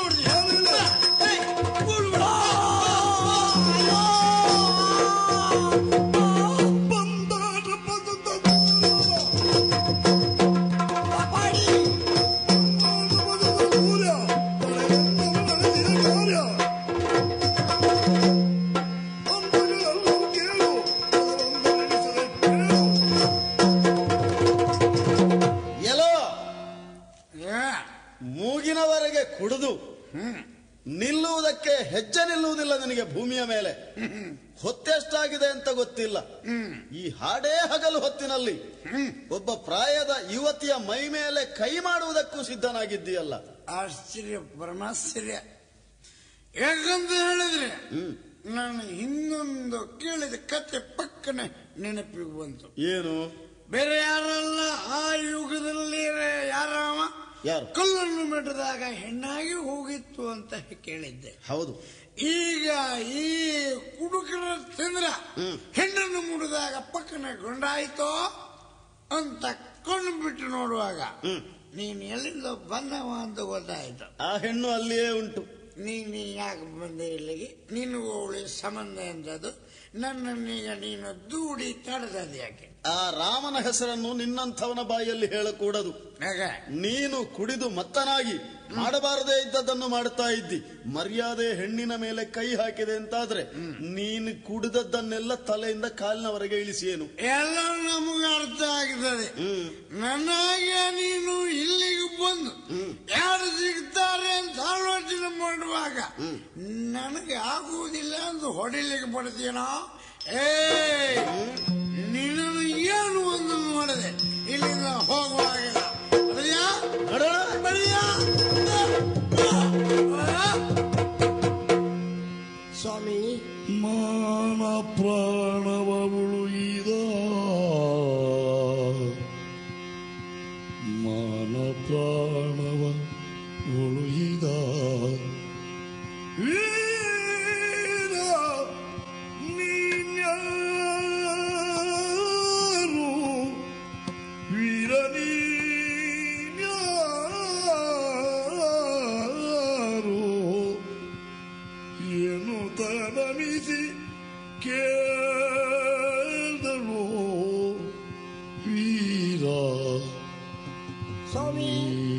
ಮೂಗಿನವರೆಗೆ ಕುಡಿದು ನಿಲ್ಲುವುದಕ್ಕೆ ಹೆಜ್ಜೆ ನಿಲ್ಲುವುದಿಲ್ಲ ನಿನಗೆ ಭೂಮಿಯ ಮೇಲೆ. ಹೊತ್ತೆಷ್ಟಾಗಿದೆ ಅಂತ ಗೊತ್ತಿಲ್ಲ. ಈ ಹಾಡೇ ಹಗಲು ಹೊತ್ತಿನಲ್ಲಿ ಒಬ್ಬ ಪ್ರಾಯದ ಯುವತಿಯ ಮೈ ಮೇಲೆ ಕೈ ಮಾಡುವುದಕ್ಕೂ ಸಿದ್ಧನಾಗಿದ್ದೀಯಲ್ಲ. ಆಶ್ಚರ್ಯ, ಪರಮಾಶ್ಚರ್ಯ. ಯಾಕಂತ ಹೇಳಿದ್ರೆ ನಾನು ಇನ್ನೊಂದು ಕೇಳಿದ ಕತೆ ಪಕ್ಕನೆ ನೆನಪಿಗೆ ಬಂತು. ಏನು? ಬೇರೆ ಯಾರಲ್ಲ, ಆ ಯುಗದಲ್ಲಿ ಯಾರವ ಯಾರು ಕಲ್ಲನ್ನು ಮೆಟ್ಟದಾಗ ಹೆಣ್ಣಾಗಿ ಹೋಗಿತ್ತು ಅಂತ ಕೇಳಿದ್ದೆ. ಹೌದು. ಈಗ ಈ ಕುಡುಕರ ಚಂದ್ರ ಹೆಣ್ಣನ್ನು ಮುಡಿದಾಗ ಪಕ್ಕನೆ ಗೊಂಡಾಯ್ತೋ ಅಂತ ಕಣ್ಣು ಬಿಟ್ಟು ನೋಡುವಾಗ ನೀನು ಎಲ್ಲಿಂದ ಬಂದವ ಅಂತ ಗೊತ್ತಾಯ್ತು. ಆ ಹೆಣ್ಣು ಅಲ್ಲಿಯೇ ಉಂಟು. ನೀನು ಯಾಕೆ ಬಂದೆ ಇಲ್ಲಿಗೆ? ನಿನಗೂ ಅವಳಿ ಸಂಬಂಧ ಎಂದದು. ನನ್ನನ್ನೀಗ ನೀನು ದೂಡಿ ತಡೆದದು ಯಾಕೆ? ಆ ರಾಮನ ಹೆಸರನ್ನು ನಿನ್ನಂಥವನ ಬಾಯಲ್ಲಿ ಹೇಳಕೂಡದು. ನೀನು ಕುಡಿದು ಮತ್ತನಾಗಿ ಮಾಡಬಾರದೇ ಇದ್ದದನ್ನು ಮಾಡುತ್ತಾ ಇದ್ದಿ. ಮರ್ಯಾದೆ ಹೆಣ್ಣಿನ ಮೇಲೆ ಕೈ ಹಾಕಿದೆ ಅಂತಾದ್ರೆ ನೀನು ಕುಡಿದದ್ದನ್ನೆಲ್ಲ ತಲೆಯಿಂದ ಕಾಲಿನವರೆಗೆ ಇಳಿಸಿಯೇನು? ಎಲ್ಲ ನಮಗೆ ಅರ್ಥ ಆಗ್ತದೆ. ನನಗೆ ನೀನು ಇಲ್ಲಿಗೆ ಬಂದು ಯಾರು ಸಿಗ್ತಾರೆ ಅಂತ ಆಲೋಚನೆ ಮಾಡುವಾಗ ನನಗೆ ಆಗುವುದಿಲ್ಲ ಅಂತ ಹೊಡಿಲಿಕ್ಕೆ ಪಡ್ತೀನೋ? ಏ ನೀನು ಏನು ಒಂದು ಮಾಡಿದೆ ಇಲ್ಲಿಂದ ಹೋಗುವಾಗಿಲ್ಲ. ಸ್ವಾಮಿ, ಮಾನ ಪ್ರಾಣವ ಉಳುಯಿದ ಮಾನ ಪ್ರಾಣವ ಉಳುಯಿದ ವೀರ ನೀನ್ಯಾರು ವೀರ ನೀನ್ಯಾರು ಏನು ತನಮಿಸಿ ಕೇಳಿದಳು ವೀರ ಸ್ವಾಮಿ.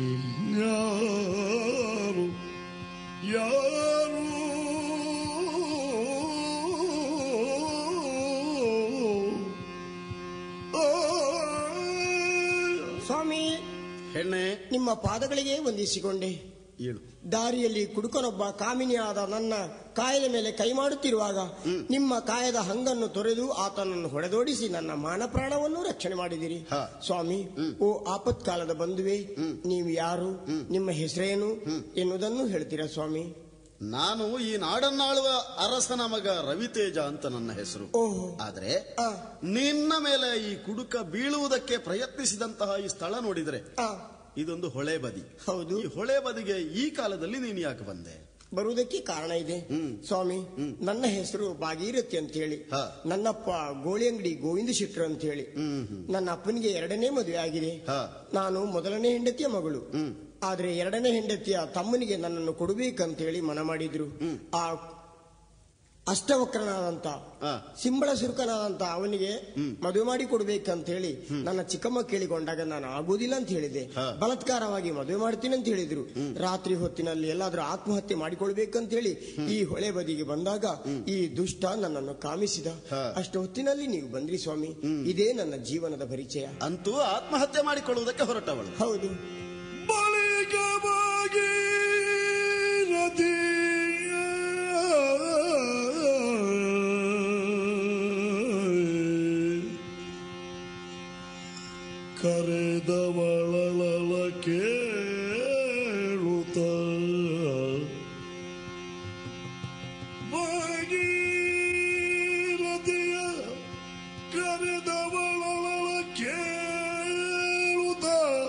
ಯಾರು ಯಾರು ಸ್ವಾಮಿ, ಹೆಣ್ಣೆ, ನಿಮ್ಮ ಪಾದಗಳಿಗೆ ವಂದಿಸಿಕೊಂಡೆ. ಏಳು ದಾರಿಯಲ್ಲಿ ಕುಡುಕನೊಬ್ಬ ಕಾಮಿನಿಯಾದ ನನ್ನ ಕಾಯದ ಮೇಲೆ ಕೈ ಮಾಡುತ್ತಿರುವಾಗ ನಿಮ್ಮ ಕಾಯದ ಹಂಗನ್ನು ತೊರೆದು ಆತನನ್ನು ಹೊಡೆದೋಡಿಸಿ ನನ್ನ ಮಾನ ಪ್ರಾಣವನ್ನು ರಕ್ಷಣೆ ಮಾಡಿದಿರಿ. ಸ್ವಾಮಿ, ಓ ಆಪತ್ಕಾಲದ ಬಂಧುವೆ, ನೀವು ಯಾರು, ನಿಮ್ಮ ಹೆಸರೇನು ಎನ್ನುವುದನ್ನು ಹೇಳ್ತೀರಾ ಸ್ವಾಮಿ? ನಾನು ಈ ನಾಡನ್ನಾಳುವ ಅರಸನ ಮಗ ರವಿತೇಜ ಅಂತ ನನ್ನ ಹೆಸರು. ಆದ್ರೆ ನಿನ್ನ ಮೇಲೆ ಈ ಕುಡುಕ ಬೀಳುವುದಕ್ಕೆ ಪ್ರಯತ್ನಿಸಿದಂತಹ ಈ ಸ್ಥಳ ನೋಡಿದ್ರೆ ಇದೊಂದು ಹೊಳೆ ಬದಿ. ಹೌದು. ಈ ಹೊಳೆ ಬದಿಗೆ ಈ ಕಾಲದಲ್ಲಿ ನೀನು ಯಾಕೆ ಬಂದೆ? ಬರುವುದಕ್ಕೆ ಕಾರಣ ಇದೆ ಸ್ವಾಮಿ. ನನ್ನ ಹೆಸರು ಭಾಗೀರಥಿ ಅಂತ ಹೇಳಿ, ನನ್ನಪ್ಪ ಗೋಳಿ ಅಂಗಡಿ ಗೋವಿಂದ ಶೆಟ್ಟರ್ ಅಂತ ಹೇಳಿ. ನನ್ನ ಅಪ್ಪನಿಗೆ ಎರಡನೇ ಮದುವೆ ಆಗಿದೆ. ನಾನು ಮೊದಲನೇ ಹೆಂಡತಿಯ ಮಗಳು. ಆದ್ರೆ ಎರಡನೇ ಹೆಂಡತಿಯ ತಮ್ಮನಿಗೆ ನನ್ನನ್ನು ಕೊಡಬೇಕಂತ ಹೇಳಿ ಮನ ಮಾಡಿದ್ರು. ಆ ಅಷ್ಟವಕ್ರನಾದಂತ ಸಿಂಬಳ ಸುರುಕನಾದಂತ ಅವನಿಗೆ ಮದುವೆ ಮಾಡಿ ಕೊಡ್ಬೇಕಂತ ಹೇಳಿ ನನ್ನ ಚಿಕ್ಕಮ್ಮ ಕೇಳಿಕೊಂಡಾಗ ನಾನು ಆಗುವುದಿಲ್ಲ ಅಂತ ಹೇಳಿದೆ. ಬಲಾತ್ಕಾರವಾಗಿ ಮದುವೆ ಮಾಡ್ತೀನಿ ಅಂತ ಹೇಳಿದ್ರು. ರಾತ್ರಿ ಹೊತ್ತಿನಲ್ಲಿ ಎಲ್ಲಾದ್ರೂ ಆತ್ಮಹತ್ಯೆ ಮಾಡಿಕೊಳ್ಬೇಕಂತ ಹೇಳಿ ಈ ಹೊಳೆ ಬದಿಗೆ ಬಂದಾಗ ಈ ದುಷ್ಟ ನನ್ನನ್ನು ಕಾಮಿಸಿದ. ಅಷ್ಟು ಹೊತ್ತಿನಲ್ಲಿ ನೀವು ಬಂದ್ರಿ ಸ್ವಾಮಿ. ಇದೇ ನನ್ನ ಜೀವನದ ಪರಿಚಯ. ಅಂತೂ ಆತ್ಮಹತ್ಯೆ ಮಾಡಿಕೊಳ್ಳುವುದಕ್ಕೆ ಹೊರಟವಳು. ಹೌದು. ಬಳಿಕವಾಗಿ ಕರೆದವಳಲ ಕೇಳುತ್ತ ಭಾಗೀರಥಿಯ ಕರೆದವಳಲ ಕೇಳುತ್ತ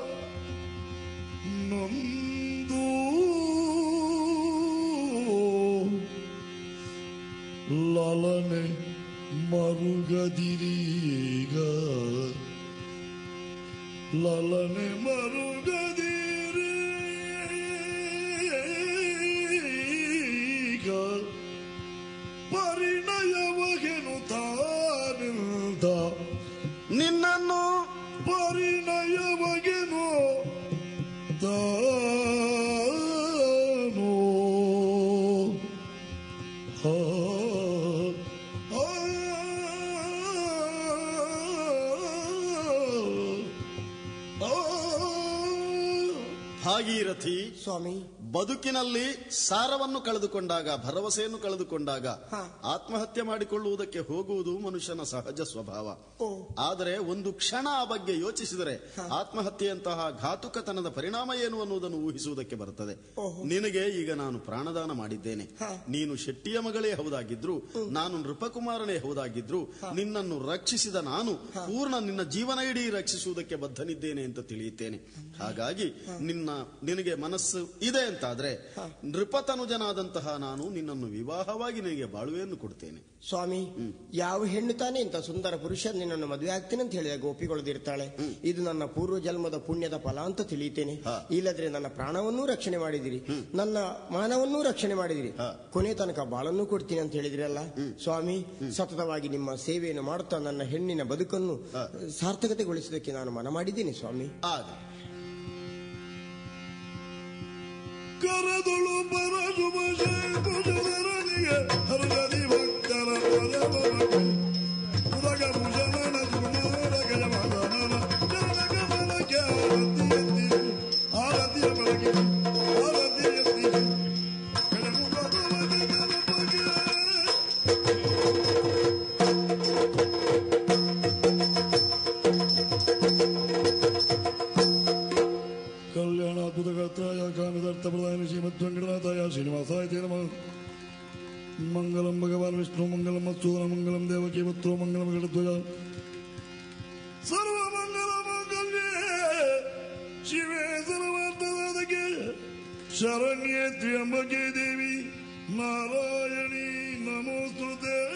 ನೊಂದು ಲಲನೆ ಮರುಗದಿರೀಗ ಲಲನೆ ಮರುಗದಿರಿ ಭಾಗೀರಥಿ ಸ್ವಾಮಿ, ಬದುಕಿನಲ್ಲಿ ಸಾರವನ್ನು ಕಳೆದುಕೊಂಡಾಗ, ಭರವಸೆಯನ್ನು ಕಳೆದುಕೊಂಡಾಗ ಆತ್ಮಹತ್ಯೆ ಮಾಡಿಕೊಳ್ಳುವುದಕ್ಕೆ ಹೋಗುವುದು ಮನುಷ್ಯನ ಸಹಜ ಸ್ವಭಾವ. ಆದರೆ ಒಂದು ಕ್ಷಣ ಆ ಬಗ್ಗೆ ಯೋಚಿಸಿದರೆ ಆತ್ಮಹತ್ಯೆಯಂತಹ ಘಾತುಕತನದ ಪರಿಣಾಮ ಏನು ಅನ್ನುವುದನ್ನು ಊಹಿಸುವುದಕ್ಕೆ ಬರುತ್ತದೆ. ನಿನಗೆ ಈಗ ನಾನು ಪ್ರಾಣದಾನ ಮಾಡಿದ್ದೇನೆ. ನೀನು ಶೆಟ್ಟಿಯ ಮಗಳೇ ಹೌದಾಗಿದ್ರು, ನಾನು ನೃಪಕುಮಾರನೇ ಹೌದಾಗಿದ್ರು, ನಿನ್ನನ್ನು ರಕ್ಷಿಸಿದ ನಾನು ಪೂರ್ಣ ನಿನ್ನ ಜೀವನ ಇಡೀ ರಕ್ಷಿಸುವುದಕ್ಕೆ ಬದ್ಧನಿದ್ದೇನೆ ಅಂತ ತಿಳಿಯುತ್ತೇನೆ. ಹಾಗಾಗಿ ನಿನ್ನ ನಿನಗೆ ಮನಸ್ಸು ಇದೆ ಅಂತಾದ್ರೆ ನೃಪತನುಜನಾದಂತಹ ನಾನು ನಿನ್ನನ್ನು ವಿವಾಹವಾಗಿ ನಿನಗೆ ಬಾಳುವೆಯನ್ನು ಕೊಡ್ತೇನೆ. ಸ್ವಾಮಿ, ಯಾವ ಹೆಣ್ಣು ತಾನೇ ಇಂಥ ಸುಂದರ ಪುರುಷ ನಿನ್ನನ್ನು ಮದುವೆ ಆಗ್ತೇನೆ ಅಂತ ಹೇಳಿದಾಗ ಒಪ್ಪಿಕೊಳ್ಳದಿರ್ತಾಳೆ? ಇದು ನನ್ನ ಪೂರ್ವ ಜನ್ಮದ ಪುಣ್ಯದ ಫಲ ಅಂತ ತಿಳಿಯುತ್ತೇನೆ. ಇಲ್ಲದ್ರೆ ನನ್ನ ಪ್ರಾಣವನ್ನೂ ರಕ್ಷಣೆ ಮಾಡಿದಿರಿ, ನನ್ನ ಮಾನವನ್ನೂ ರಕ್ಷಣೆ ಮಾಡಿದಿರಿ, ಕೊನೆ ತನಕ ಬಾಳನ್ನೂ ಕೊಡ್ತೀನಿ ಅಂತ ಹೇಳಿದ್ರಲ್ಲ ಸ್ವಾಮಿ. ಸತತವಾಗಿ ನಿಮ್ಮ ಸೇವೆಯನ್ನು ಮಾಡುತ್ತಾ ನನ್ನ ಹೆಣ್ಣಿನ ಬದುಕನ್ನು ಸಾರ್ಥಕತೆಗೊಳಿಸುವುದಕ್ಕೆ ನಾನು ಮನ ಮಾಡಿದ್ದೇನೆ ಸ್ವಾಮಿ. ಆಗ ಕರದೊಳು ಪರಶುಭನಿಗೆ ಹರದಿ ಭಕ್ತರ ಪರಮಕು ಉರಗ ಭುಜನನ ಸುಮಾರ ಗಜಮನ ಜನಗಮನಕ್ಕೆ ಆರತಿ ಎತ್ತಿ ಆರತಿಯ ಬೆಳಗಿ ಆರತಿ ಎತ್ತಿ ಕಡಮು ಭಗವತಿ ಗಣಪಗೆ ಕಲ್ಯಾಣಾದ್ಭುತಗಾತ್ರಾಯ ಕಾಮಿದಾರ್ಥ ಪ್ರಧಾನ ಶ್ರೀಮದ್ವೆಂಕಟನಾಥಾಯ ಶ್ರೀನಿವಾಸಾಯ ತೇ ನಮಃ. ಮಂಗಲಂ ಭಗವಾನ್ ವಿಷ್ಣು ಮಂಗಲಂ ಮತ್ಸೂದನ ಮಂಗಲಂ ದೇವಕಿ ಪುತ್ರೋ ಮಂಗಲಂ ಗಣಧ್ವಜ ಸರ್ವಮಂಗಲ ಮಾಂಗಲ್ಯೇ ಶಿವೇ ಸರ್ವಾರ್ಥಸಾಧಕೆ ಶರಣ್ಯೇ ತ್ರ್ಯಂಬಕೆ ದೇವಿ ನಾರಾಯಣಿ ನಮೋಸ್ತುತೇ.